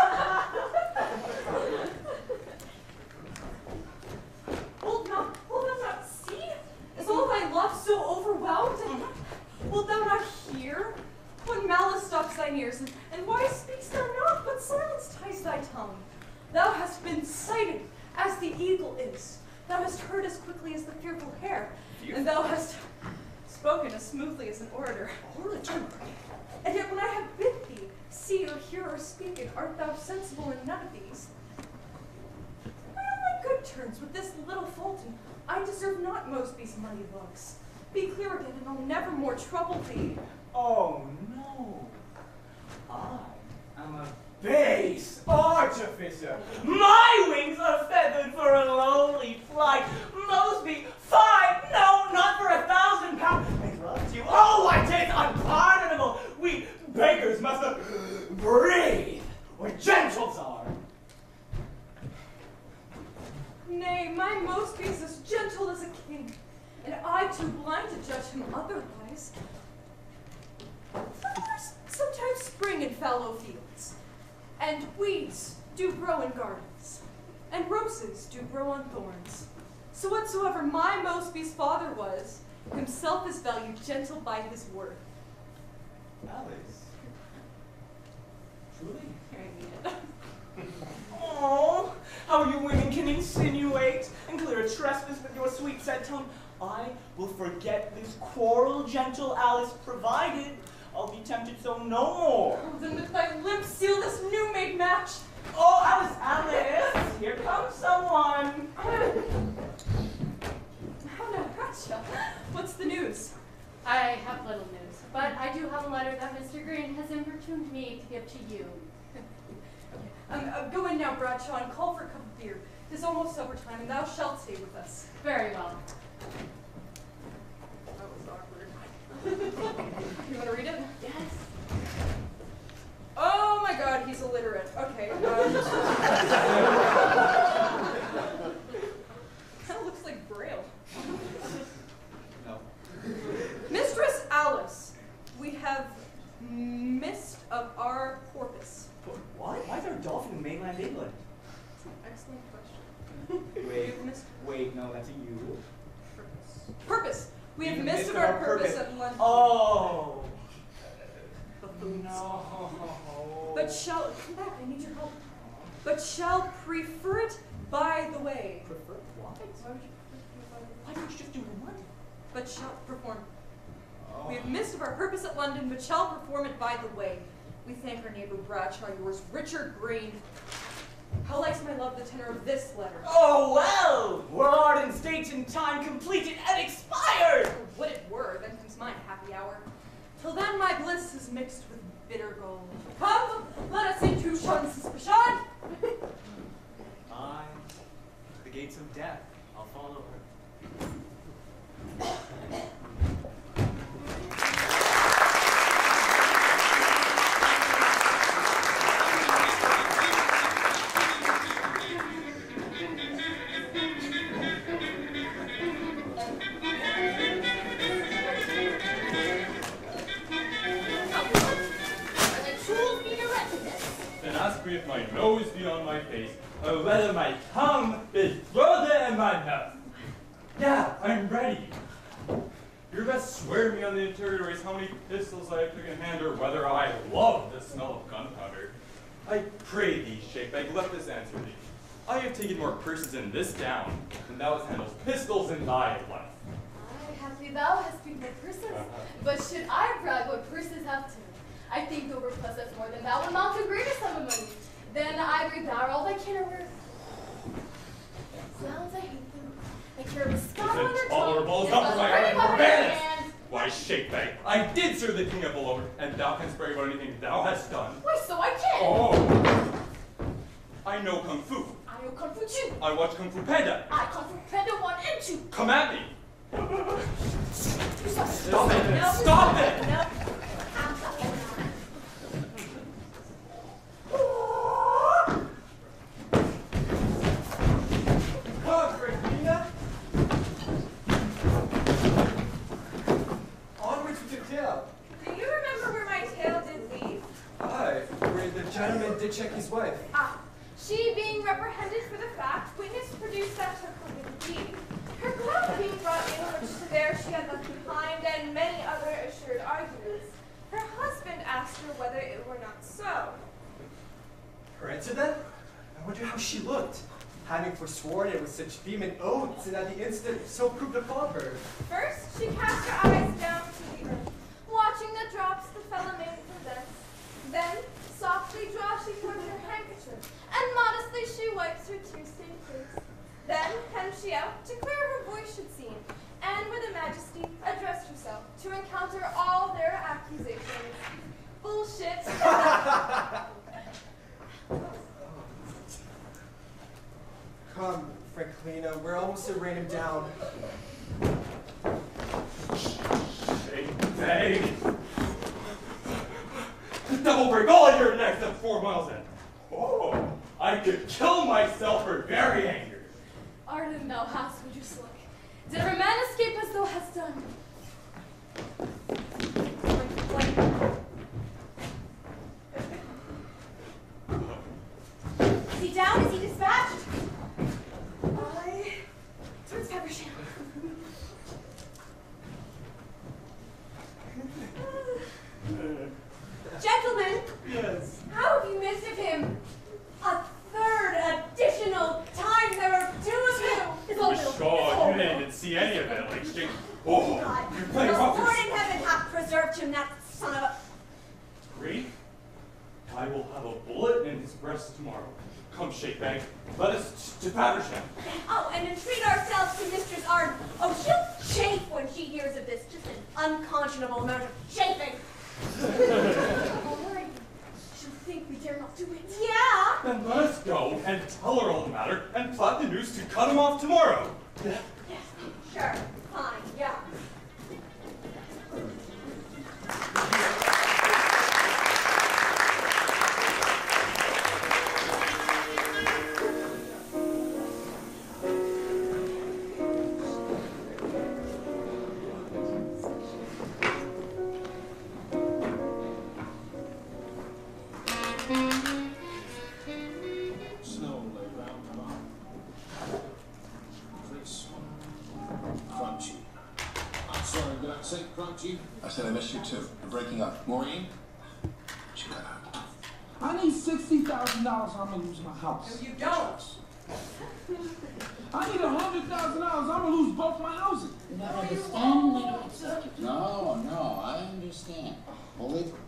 Wilt thou not see? Is all thy love so overwhelmed? Wilt thou not hear? When malice stops thine ears, and why speakst thou not? But silence ties thy tongue. Thou hast been sighted as the eagle is. Thou hast heard as quickly as the fearful hare, and thou hast spoken as smoothly as an orator. And yet when I have bid thee see or hear or speak it, art thou sensible in none of these? I am on good terms with this little Fulton. I deserve not Mosby's money looks. Be clear again, and I'll never more trouble thee. Oh no, I am a base artificer. My wings are feathered for a lowly flight. Mosby, 5, no, not for 1,000 pounds. I loved you. Oh, what is unpardonable? We beggars must breathe where gentles are. Nay, my Mosby is as gentle as a king, and I too blind to judge him otherwise. Flowers sometimes spring in fallow fields, and weeds do grow in gardens, and roses do grow on thorns. So whatsoever my Mosby's father was, himself is valued gentle by his worth. Alice, truly? I mean it. Oh, how you women can insinuate and clear a trespass with your sweet set tongue. I will forget this quarrel, gentle Alice, provided I'll be tempted so no more. Oh, then with thy lips seal this new-made match. Oh, Alice, here comes someone. How now, Gotcha. What's the news? I have little news, but I do have a letter that Mr. Green has importuned me to give to you. Go in now, Bradshaw, and call for a cup of beer. It is almost supper time, and thou shalt stay with us. Very well. That was awkward. You want to read it? Yes. Oh my God, he's illiterate. Okay. Kind of looks like Braille. No. Mistress Alice, we have missed of our porpoise. What? Why is there a dolphin in mainland England? Excellent question. Wait, no, that's a you. Purpose. We have missed of our purpose at London. Oh. No. No. But shall come back. I need your help. But shall prefer it by the way. Prefer what? Why would you prefer it by the way? Why don't you just do one? But shall perform. Oh. We have missed of our purpose at London, but shall perform it by the way. We thank our neighbor Bradshaw, yours, Richard Green. How likes my love the tenor of this letter? Oh, well! Word and state and time completed and expired! Oh, would it were, then comes my happy hour. Till then my bliss is mixed with bitter gall. Come, let us into shun suspicion. Aye, the gates of death, I'll follow her. Then ask me if my nose be on my face, or whether my tongue is further in my mouth. Yeah, I'm ready. You best swear me on the interrogatories how many pistols I took in hand, or whether I love the smell of gunpowder. I pray thee, Shakebag, let this answer thee. I have taken more purses in this town than thou hast handled pistols in thy life. Aye, happy thou hast been my purses. But should I brag what purses have too? I think thou were possessed more than thou amount to greater sum of money. Then I agree thou are all thy kin are worth. Sounds I hate them. I here with scum on It's her intolerable. tongue. It's not for my It's own not fairness. hand. Why, Shakebag, I did serve the king of Boulogne, and thou canst brag about anything thou hast done. Why, so I can. Oh! I know Kung Fu. I know Kung Fu too. I watch Kung Fu Panda. I Kung Fu Panda 1 and 2. Come at me. Stop it. No, Stop it. No. I'm stopping Come, Franklina. Onwards with your tail. Do you remember where my tail did leave? Aye, where the gentleman did check his wife. Ah, she being reprehended for the fact, witness produced that took her with deed. Her cloak being brought in, which to there she had left behind, and many other assured arguments. Her husband asked her whether it were not so. Her answer then? I wonder how she looked, having forsworn it with such vehement oaths, and that the incident so proved upon her. First, she cast her eyes down to the earth, watching the drops the fell amain from thence. Then, softly draws she forth her handkerchief, and modestly she wipes her tear-stained face. Then comes she out to clear her voice should seem, and with a majesty addressed herself to encounter all their accusations. Bullshit. Come, Franklina, we're almost to rain him down. Shakebag. The devil break all of your necks at 4 miles in. Oh, I could kill myself for very angry. Arden, thou hast would you look. Did ever man escape as thou hast done? Is he down? Is he dispatched? I towards Faversham. Gentlemen, Yes. how have you missed of him? A third additional time there were two of you. It's all You little. sure you didn't even see any of it, like Shake. Oh, God, you're playing the rough. Lord in heaven hath preserved him, that son of a... Great. I will have a bullet in his breast tomorrow. Come, Shakebag. Let us to Faversham. Oh, and entreat ourselves to Mistress Arden. Oh, she'll chafe when she hears of this. Just an unconscionable amount of chafing. All right. She'll think we dare not do it. Yeah. Then let us go and tell her all the matter and plot the noose to cut him off tomorrow. Sure. Fine. Yeah. Snow lay round the mountain. Crisp. Crunchy. I'm sorry, did I say crunchy? I said I miss you too. You're breaking up. Maureen? She got out. I need $60,000 or I'm gonna lose my house. No, you don't. I need $100,000 I'm gonna lose both my houses. You don't understand, little executive? No, I understand. Believe me.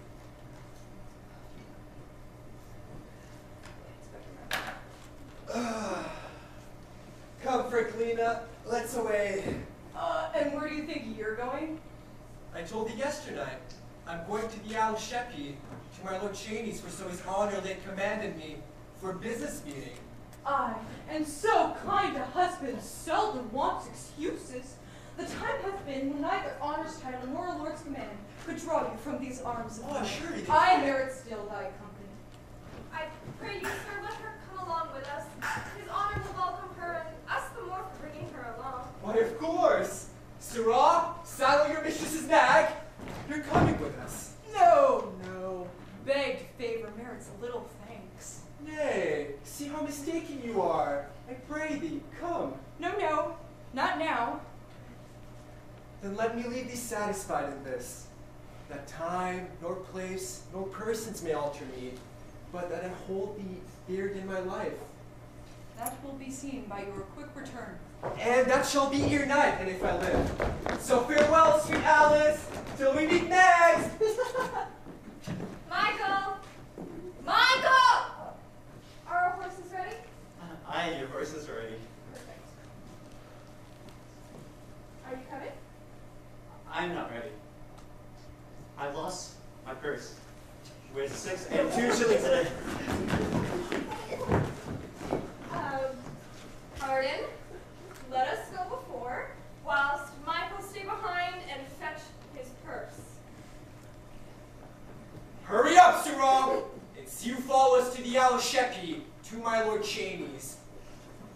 Come, Franklina, let's away. And where do you think you're going? I told thee yesterday. I'm going to the Al Shepi, to my Lord Cheney's, for so his honor they commanded me, for a business meeting. Aye, and so kind a husband seldom wants excuses. The time hath been when neither honor's title nor a lord's command could draw you from these arms of Oh, mine. surely they I can. merit still thy company. I pray you, sir, let her come along with us. His honor will welcome her, and us the more for bringing her along. Why, of course. Sirrah, saddle your mistress's nag. You're coming with us. No. Begged favor merits a little thanks. Nay, see how mistaken you are. I pray thee, come. No, not now. Then let me leave thee satisfied in this, that time, nor place, nor persons may alter me, but that I hold thee dear in my life. That will be seen by your quick return. And that shall be ere night, and if I live. So farewell, sweet Alice, till we meet next. Michael! Michael! Are our horses ready? Aye, your horse is ready. Perfect.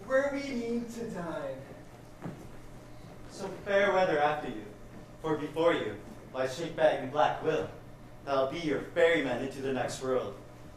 where we mean to dine. So fair weather after you, for before you lies Shakebag and Black Will. That'll be your ferryman into the next world.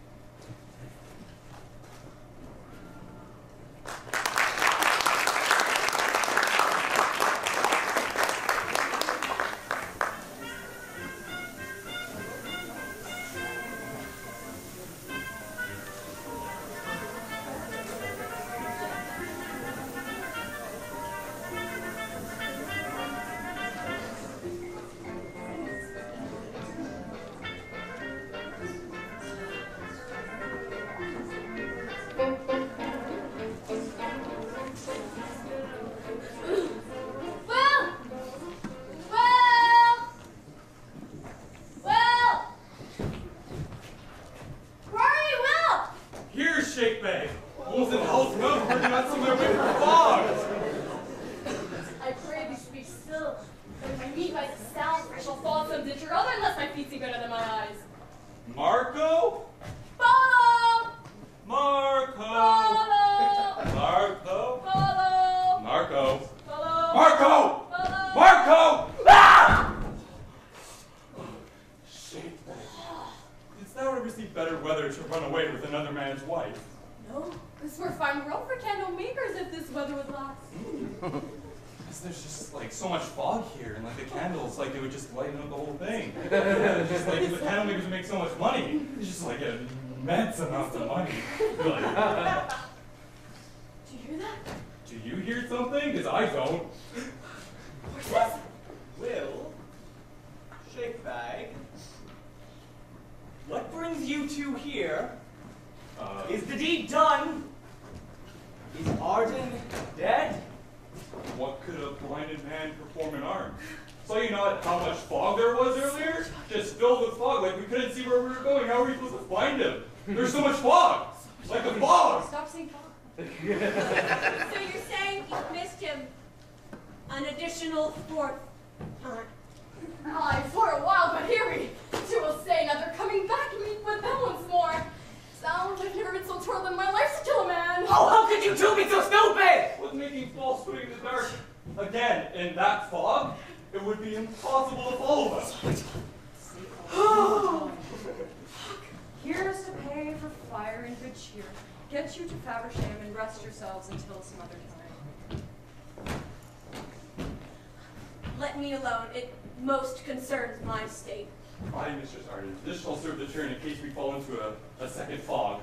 Let me alone. It most concerns my state. Fine, Mr. Sergeant. This shall serve the turn in case we fall into a second fog.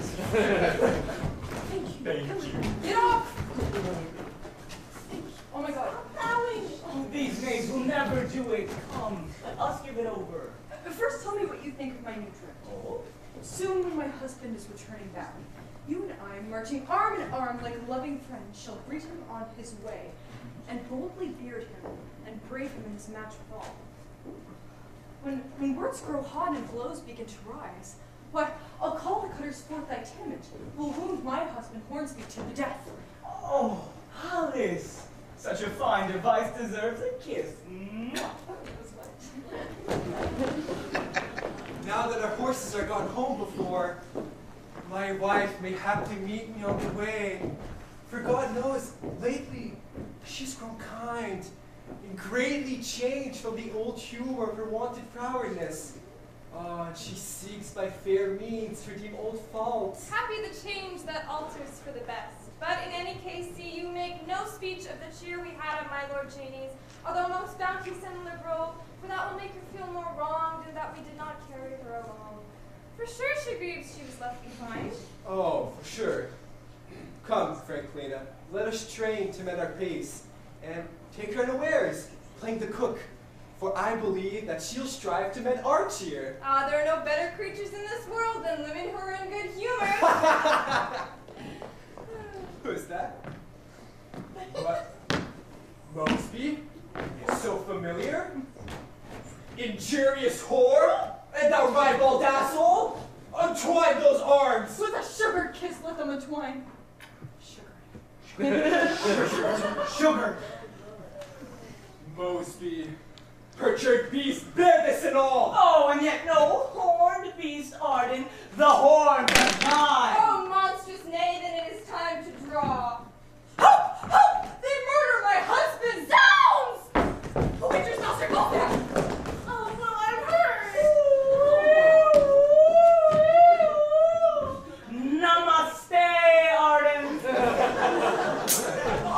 Thank you. Get off! Oh my god. Oh, these maids will never do it. Come, let us give it over. First, tell me what you think of my new trip. Oh? Soon, when my husband is returning back, you and I, marching arm in arm like loving friends, shall greet him on his way, and boldly beard him, and brave him in his match with all. When words grow hot and blows begin to rise, why, I'll call the cutters forth thy timid, will wound my husband Hornsby to the death. Oh, Alice! Such a fine device deserves a kiss. Now that our horses are gone home before, my wife may have to meet me on the way. For God knows, lately she's grown kind and greatly changed from the old humor of her wonted frowardness. And she seeks by fair means to redeem old faults. Happy the change that alters for the best. But in any case, see, you make no speech of the cheer we had at my Lord Janie's, although most bounteous and liberal, for that will make her feel more wronged in that we did not carry her along. For sure she grieves she was left behind. Oh, for sure. Come, Franklina, let us train to mend our pace, and take her unawares, playing the cook, for I believe that she'll strive to mend our cheer. Ah, there are no better creatures in this world than women who are in good humor. Who's that? What? Mosby? So familiar? Injurious whore? And thou ribald asshole? Untwine those arms! With a sugar kiss, let them entwine. Sugar! Mosby, perjured beast, bear this and all! Oh, and yet no horned beast, Arden, the horn is mine! Oh, monstrous knave, then it is time to draw.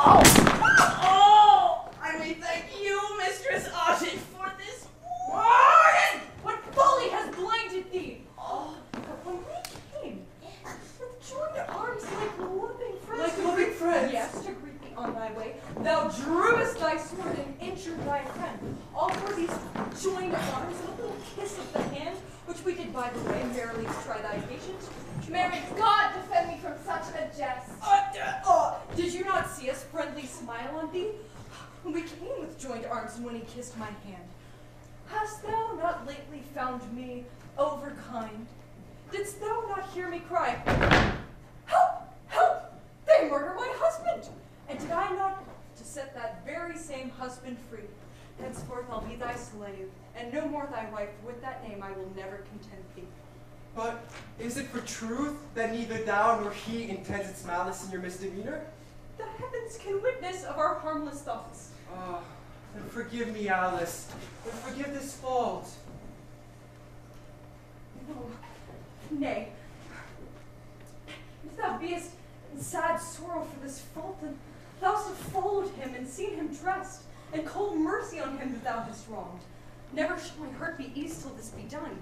Oh! I may thank you, Mistress Arden, for this. Arden! What folly has blinded thee? Oh, but when we came, with joined arms like loving friends. Like loving friends? Yes, to greet thee on thy way, thou drewest thy sword and injured thy friend. All for these joined arms and a little kiss of the hand, which we did by the way, merely to try thy patience. May God defend me from such a jest. Did you not see us friendly smile on thee? When we came with joined arms and when he kissed my hand. Hast thou not lately found me overkind? Didst thou not hear me cry, help, help, they murder my husband? And did I not to set that very same husband free? Henceforth I'll be thy slave, and no more thy wife. With that name I will never content thee. But is it for truth that neither thou nor he intends its malice in your misdemeanor? The heavens can witness of our harmless thoughts. Ah, then forgive me, Alice, and forgive this fault. No, nay. If thou beest in sad sorrow for this fault, then thou hast followed him and seen him dressed, and cold mercy on him that thou hast wronged. Never shall my heart be eased till this be done.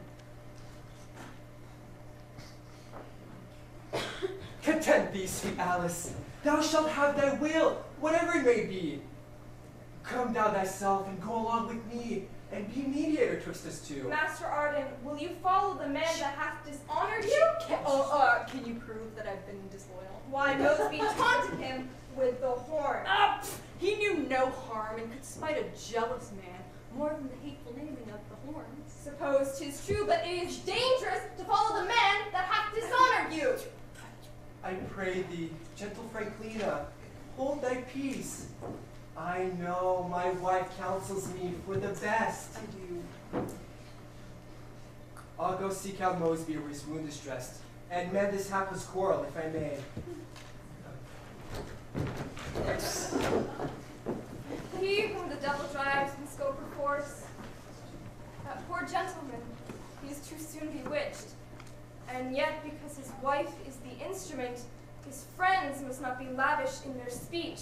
Content thee, sweet Alice. Thou shalt have thy will, whatever it may be. Come thou thyself and go along with me, and be mediator twixt us two. Master Arden, will you follow the man that hath dishonored you? Can you prove that I've been disloyal? Why, Mosby taunted him with the horn. He knew no harm and could smite a jealous man more than the hateful naming of the horns. Suppose 'tis true, but it is dangerous to follow the man that hath dishonored you. I pray thee, gentle Franklina, hold thy peace. I know my wife counsels me for the best. I do. I'll go seek out Mosby where his wound is dressed, and mend this hapless quarrel, if I may. He whom the devil drives in scope or force, that poor gentleman, he is too soon bewitched. And yet, because his wife is the instrument, his friends must not be lavish in their speech.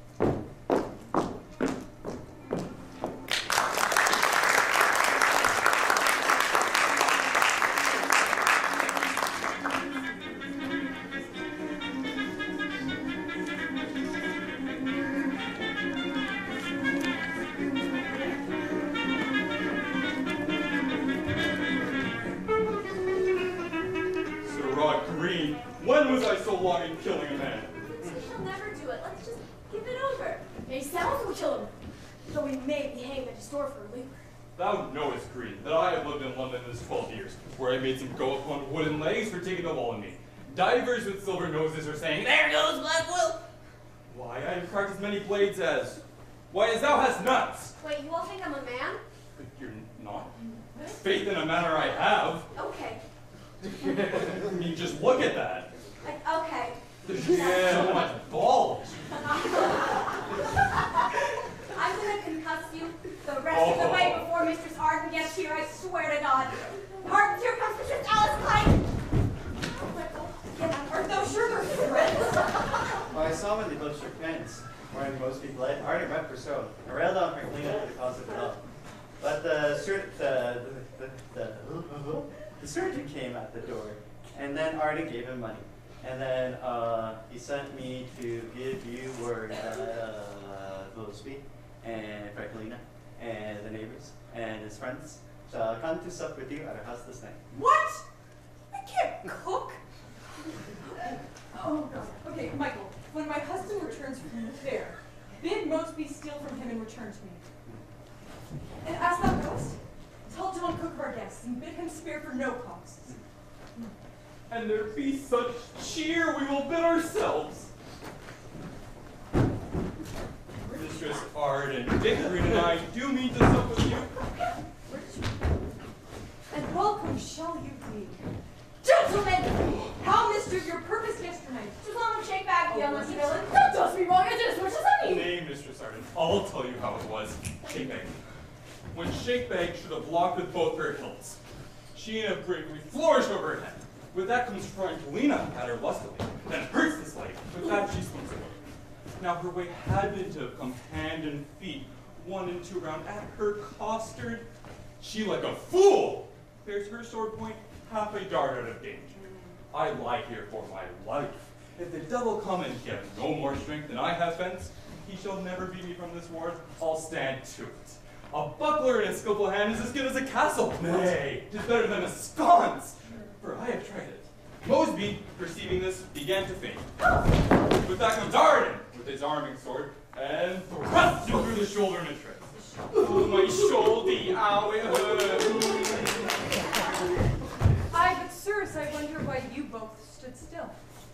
When was I so long in killing a man? He'll never do it. Let's just give it over. He sounds will kill him, though he may be hanged at his door for labor. Thou knowest, Green, that I have lived in London this 12 years, where I made some go upon wooden legs for taking the wall in me. Divers with silver noses are saying, "There goes Black Will!" Why, I have cracked as many blades as... Why, as thou hast nuts! Wait, you all think I'm a man? But you're not. Faith in a manner I have. Okay. I mean, just look at that. Okay. There's so much balls. I'm gonna concuss you the rest of the way before Mistress Arden gets here, I swear to God. Arden, here comes Mistress Alice Pike! Art thou sure they're friends? Well, I saw when they both shook hands, wearing Mosby blade. I already went for so. I railed on Franklina for the cause of love. But the surgeon came at the door, and then Arden gave him money. And then he sent me to give you word that Mosby and Franklina and the neighbors and his friends shall come to sup with you at our house this night. What? I can't cook. Oh, no. Okay, Michael, when my husband returns from the fair, bid Mosby steal from him and return to me. And as thou goest, tell John Cook of our guests and bid him spare for no cost. And there be such cheer we will bid ourselves. Mistress Arden, Dick Green and I do mean to sup with you. And welcome shall you be. Gentlemen, how mistook your purpose yesternight? Just let him shake back, young villain. Don't toss me wrong, I did as much as any. Nay, Mistress Arden, I'll tell you how it was. Shakebag. When Shakebag should have locked with both her hilts, she and a bravely flourished over her head. With that comes Franklina at her lustily, then hurts the slave. With that she swims away. now her way had been to have come hand and feet, 1 and 2 round at her costard. She, like a fool, bears her sword point half a dart out of danger. I lie here for my life. If the devil come and he have no more strength than I have fence, he shall never beat me from this ward. I'll stand to it. A buckler in a skillful hand is as good as a castle. Nay, 'tis better than a sconce, for I have tried it. Mosby, perceiving this, began to faint. But back comes Arden with his arming sword, and thrusts him through the shoulder in a trick. Oh, my shoulder, ow, it hurts. Aye, but sirs, I wonder why you both stood still.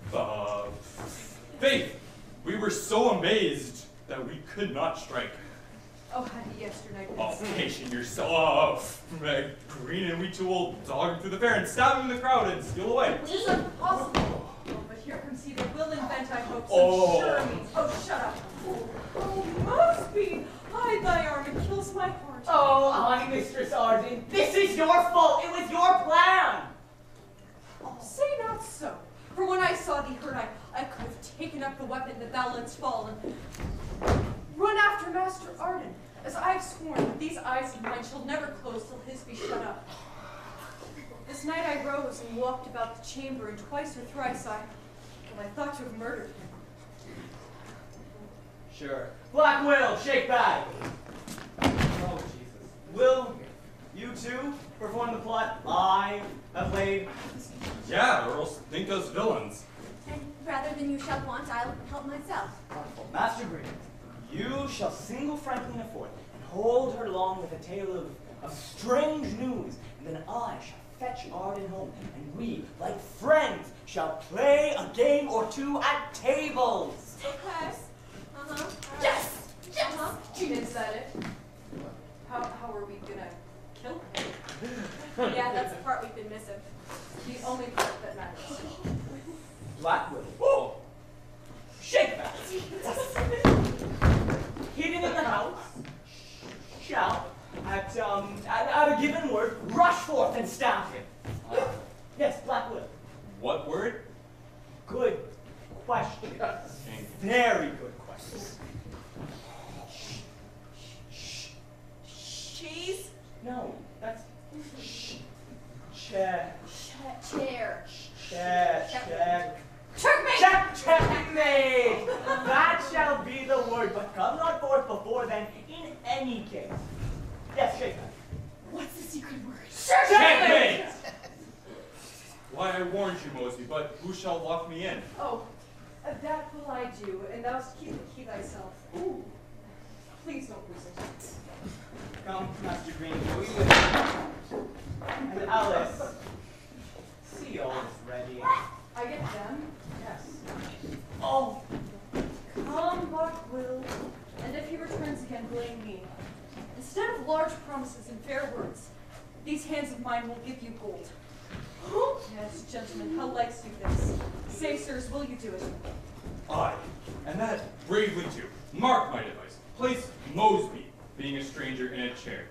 Faith, we were so amazed that we could not strike. Oh, had he yesterday been Oh, seen? patient yourself. Meg Green and we two will dog him through the fair and stab him in the crowd and steal away. Which is impossible. Oh, but here comes he that will invent, I hope, some Oh. sure means. Oh, shut up. Oh, Mosby, hide thy arm, it kills my heart. Oh, aye, Mistress Arden. This is your fault. It was your plan. Say not so. For when I saw thee hurt, I could have taken up the weapon that thou lett'st fall and run after Master Arden, as I have sworn that these eyes of mine shall never close till his be shut up. This night I rose and walked about the chamber, and twice or thrice I thought to have murdered him. Sure. Black Will, shake back. Oh, Jesus. Will you two perform the plot I have laid? Yeah, or else think us villains. And rather than you shall want, I'll help myself. Wonderful. Master Green, you shall single Franklin forth and hold her along with a tale of strange news, and then I shall fetch Arden home, and we, like friends, shall play a game or two at tables. Okay. Uh-huh. Yes! Yes! Uh-huh. Is that it? How are we gonna kill him? Yeah, that's the part we've been missing. The only part that matters. Black Will. Oh. Shake back. Hidden in the house, shall, at a given word, rush forth and stab him. Yes, Black Will. What word? Good question. Very good question. Cheese? No, that's chair. Chair. Checkmate! That shall be the word, but come not forth before then, in any case. Yes, shake that. What's the secret word? Checkmate! Why, I warned you, Mosby, but who shall lock me in? Oh, that will I do, and thou keep the key thyself. Ooh. Please don't lose it. Come, Master Green. And Alice. Seal is ready. I get them. Yes. Oh, Come, Buck will, and if he returns again, blame me. Instead of large promises and fair words, these hands of mine will give you gold. Yes, gentlemen, how likes you this? Say, sirs, will you do it? Aye, and that bravely too. Mark my advice. Place Mosby, being a stranger, in a chair.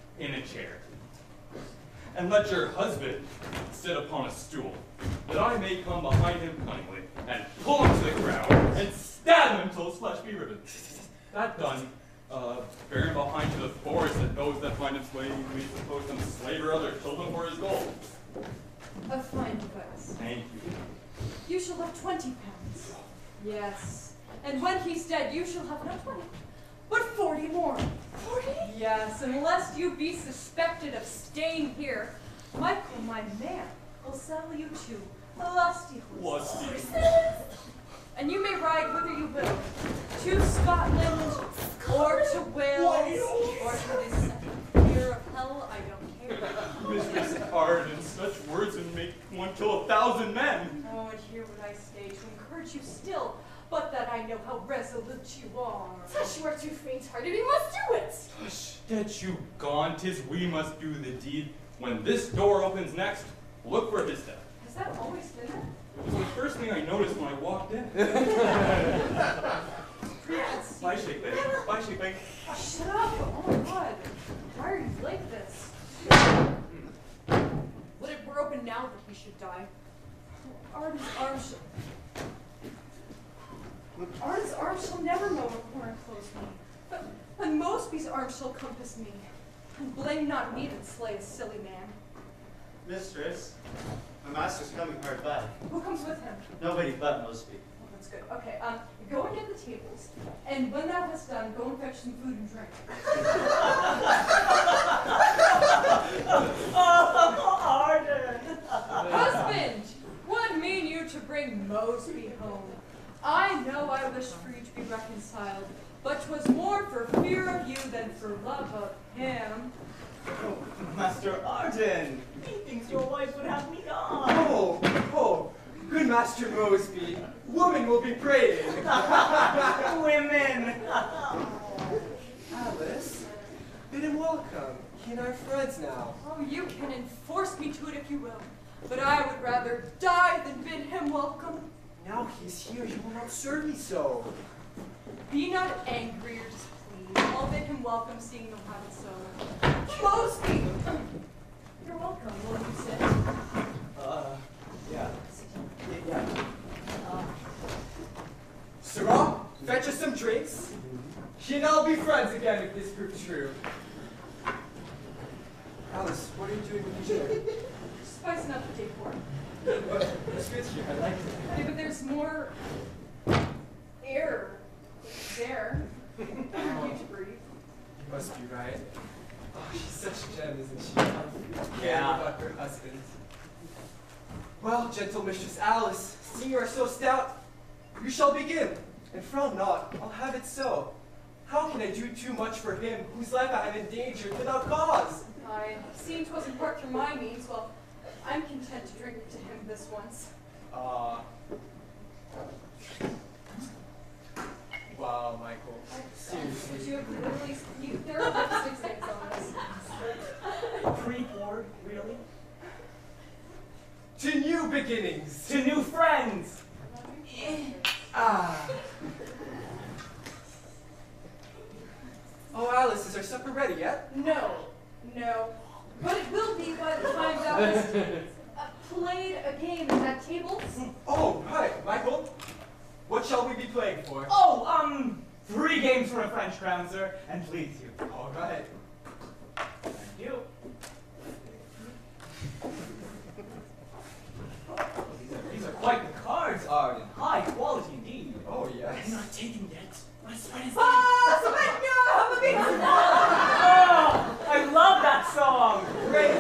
And let your husband sit upon a stool, that I may come behind him cunningly, and pull him to the ground, and stab him till his flesh be riven. That done, bear him behind to the forest, that those that find him slain may suppose him slave or other children for his gold. A fine advice. Thank you. You shall have 20 pounds. Yes. And when he's dead, you shall have not 20, but 40 more. 40? Yes, unless you be suspected of staying here, Michael, my man, will sell you to lusty horses. And you may ride whither you will, to Scotland, or to Wales, or to this year of hell, I don't care. Mistress Arden, such words would make one kill 1,000 men. Oh, and here would I stay to encourage you still, but that I know how resolute you are. Such you are too faint-hearted, we must do it! Hush, get you gone, 'tis we must do the deed. When this door opens next, look for his step. Has that always been there? It was the first thing I noticed when I walked in. Bye, Shake Bang. Bye, Shake Bang. Shut up! Oh my god. Why are you like this? Would it were open now that we should die? Arden's arms should... Arden's arms shall never know where enclose me, but Mosby's arms shall compass me. And blame not me that slay a silly man. Mistress, my master's coming hard by. Who comes with him? Nobody but Mosby. Oh, that's good. Okay, go and get the tables, and when thou hast done, go and fetch some food and drink. Oh, Arden! Husband, what mean you to bring Mosby home? I know I wished for you to be reconciled, but 'twas more for fear of you than for love of him. Oh, Master Arden, methinks your wife would have me gone. Oh, good Master Mosby, woman will be praying. Women! Alice, bid him welcome. He and I are friends now. Oh, you can enforce me to it if you will, but I would rather die than bid him welcome. Now he's here, he will not serve me so. Be not angry or displeased. I'll bid him welcome, seeing you'll have it so. Mosby! You're welcome. Will you sit? Yeah. Sirrah, fetch us some drinks. She and I'll be friends again if this proves true. Alice, what are you doing with the chair? Spicing up the decor. It's good here, I like it. Yeah, but there's more air there for you to breathe. You must be right. Oh, she's such a gem, isn't she? I can't about her husband. Well, gentle Mistress Alice, seeing you are so stout, you shall begin. And frown not, I'll have it so. How can I do too much for him whose life I have endangered without cause? I seen 'twas in part through my means. Well, I'm content to drink to him this once. Wow, Michael. Seriously. Would you have literally, there are lipstick stains on this. Pre-poured, really? To new beginnings. To new friends! Oh, Alice, is our supper ready yet? No. But it will be by the time thou hast played a game at tables. Oh, right, Michael. What shall we be playing for? Oh, 3 games for a French crown, sir, and please you. All right. Thank you. These are quite the cards, Arden. High quality indeed. Oh, yes. I'm not taken yet. My sweat is Oh, I love that song. Great.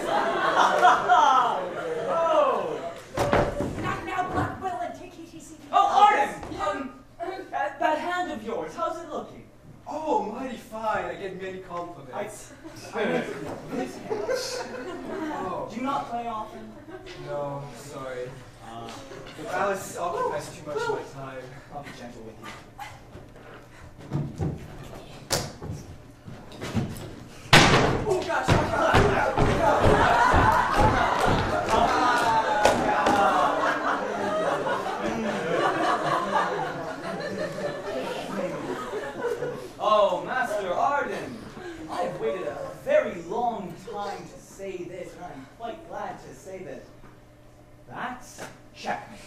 Oh. Not now, Black Will, and take it easy. Oh, Arden. That hand of yours, how's it looking? Oh, mighty fine. I get many compliments. Oh. Do you not play often? No, sorry. Alice occupies too much of my time. I'll be gentle with you. Oh gosh, Oh, Master Arden, I've waited a very long time to say this, and I'm quite glad to say that that's checkmate.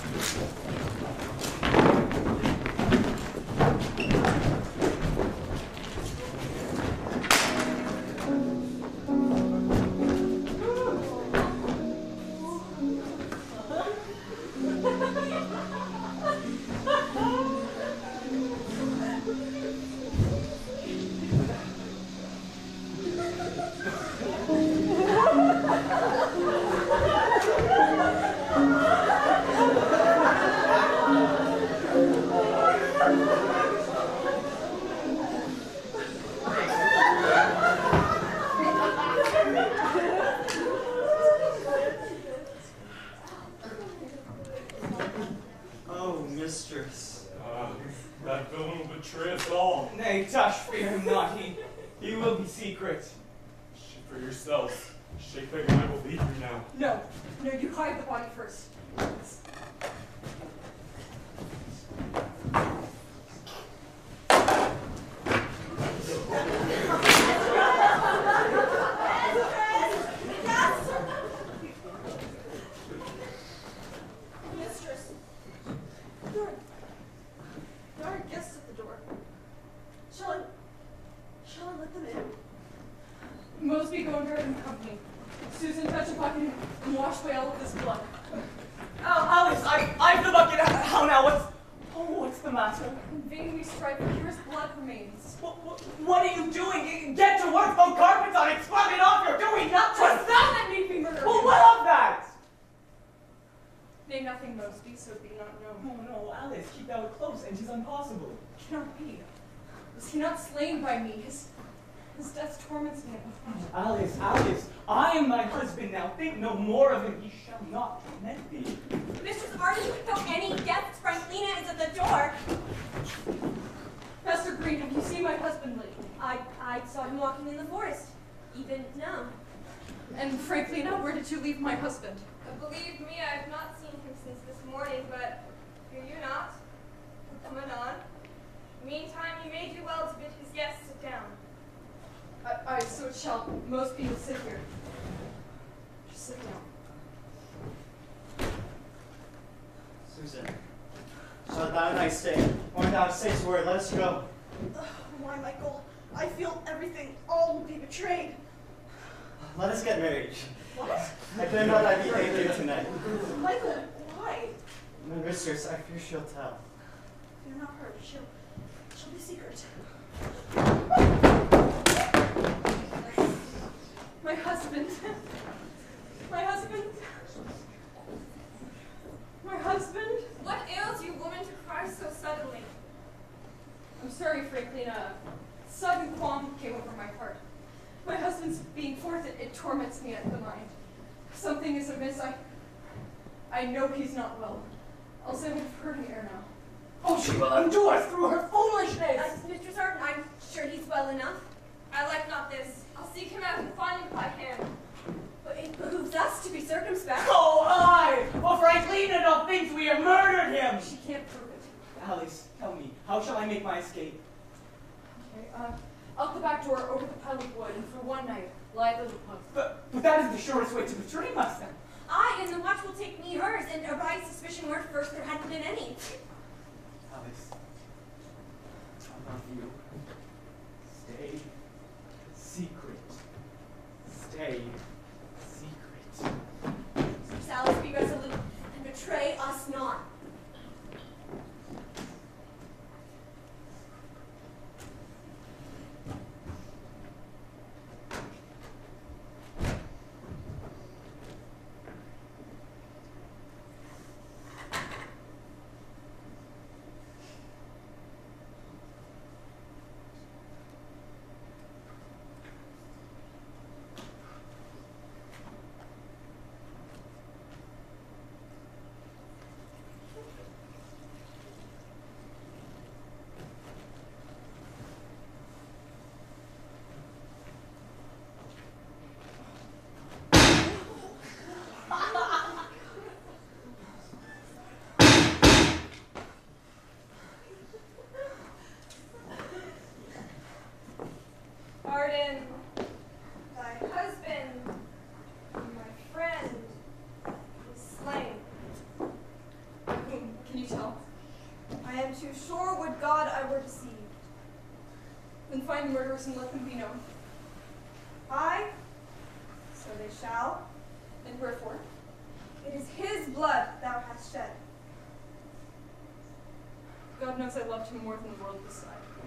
That villain will betray us all. Nay, tush, fear him not. He will be secret. Shift for yourselves. Shakepeg and I will leave you now. No, you hide the body first. matter? And vainly strive for purest blood remains. What are you doing? Get to work, throw carpets on it, scrub it off, you're doing nothing! Twas thou that made me murder Well, him. what of that? Nay, nothing, Mosby, so be not known. Oh no, Alice, keep thou it close, and 'tis impossible. Cannot be. Was he not slain by me? His death torments me. Alice, Alice, I am thy husband now. Think no more of him. He shall not torment thee. Mistress Arden, without any guests, Franklina is at the door. Master Green, have you seen my husband lately? I saw him walking in the forest, even now. And Franklina, where did you leave my husband? Believe me, I have not seen him since this morning, but fear you not. Come anon. Meantime, you may do well to bid his guests sit down. Aye, so it shall. Most people sit here. Just sit down. Susan, shalt thou and I stay? Or thou sayest a word, let us go. Why, Michael? I feel everything all will be betrayed. Let us get married. What? I dare not I behave here tonight. Michael, why? My mistress, I fear she'll tell. Fear not her. She'll be secret. My husband. My husband. My husband. What ails you, woman, to cry so suddenly? I'm sorry, Franklina. A sudden qualm came over my heart. My husband's being forth, it torments me at the mind. Something is amiss. I know he's not well. Else I would have heard him ere now. Oh, she will undo us through her foolishness! Mistress Arden, I'm sure he's well enough. I like not this. I'll seek him out and find him if I can. But it behooves us to be circumspect. Oh, aye! Well, Franklina don't think we have murdered him! She can't prove it. Alice, tell me, how shall I make my escape? Okay, out the back door, over the pile of wood, and for one night, lie at the little post. But that is the surest way to betray us, then. Aye, and the watch will take me hers, and arise suspicion where first there hadn't been any. Alice, I love you. Stay secret. Stay secret. Mistress Alice, be resolute, and betray us not. Arden, thy husband, my friend, is slain. Whom? Can you tell? I am too sure, would God I were deceived. Then find the murderers and let them be known. Aye, so they shall. And wherefore? It is his blood thou hast shed. God knows I loved him more than the world beside.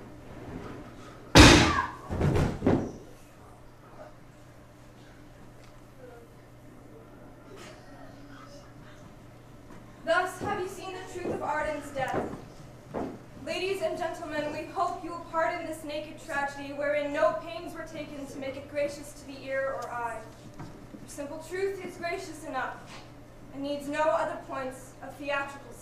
Thus have you seen the truth of Arden's death. Ladies and gentlemen, we hope you will pardon this naked tragedy wherein no pains were taken to make it gracious to the ear or eye. For simple truth is gracious enough and needs no other points of theatrical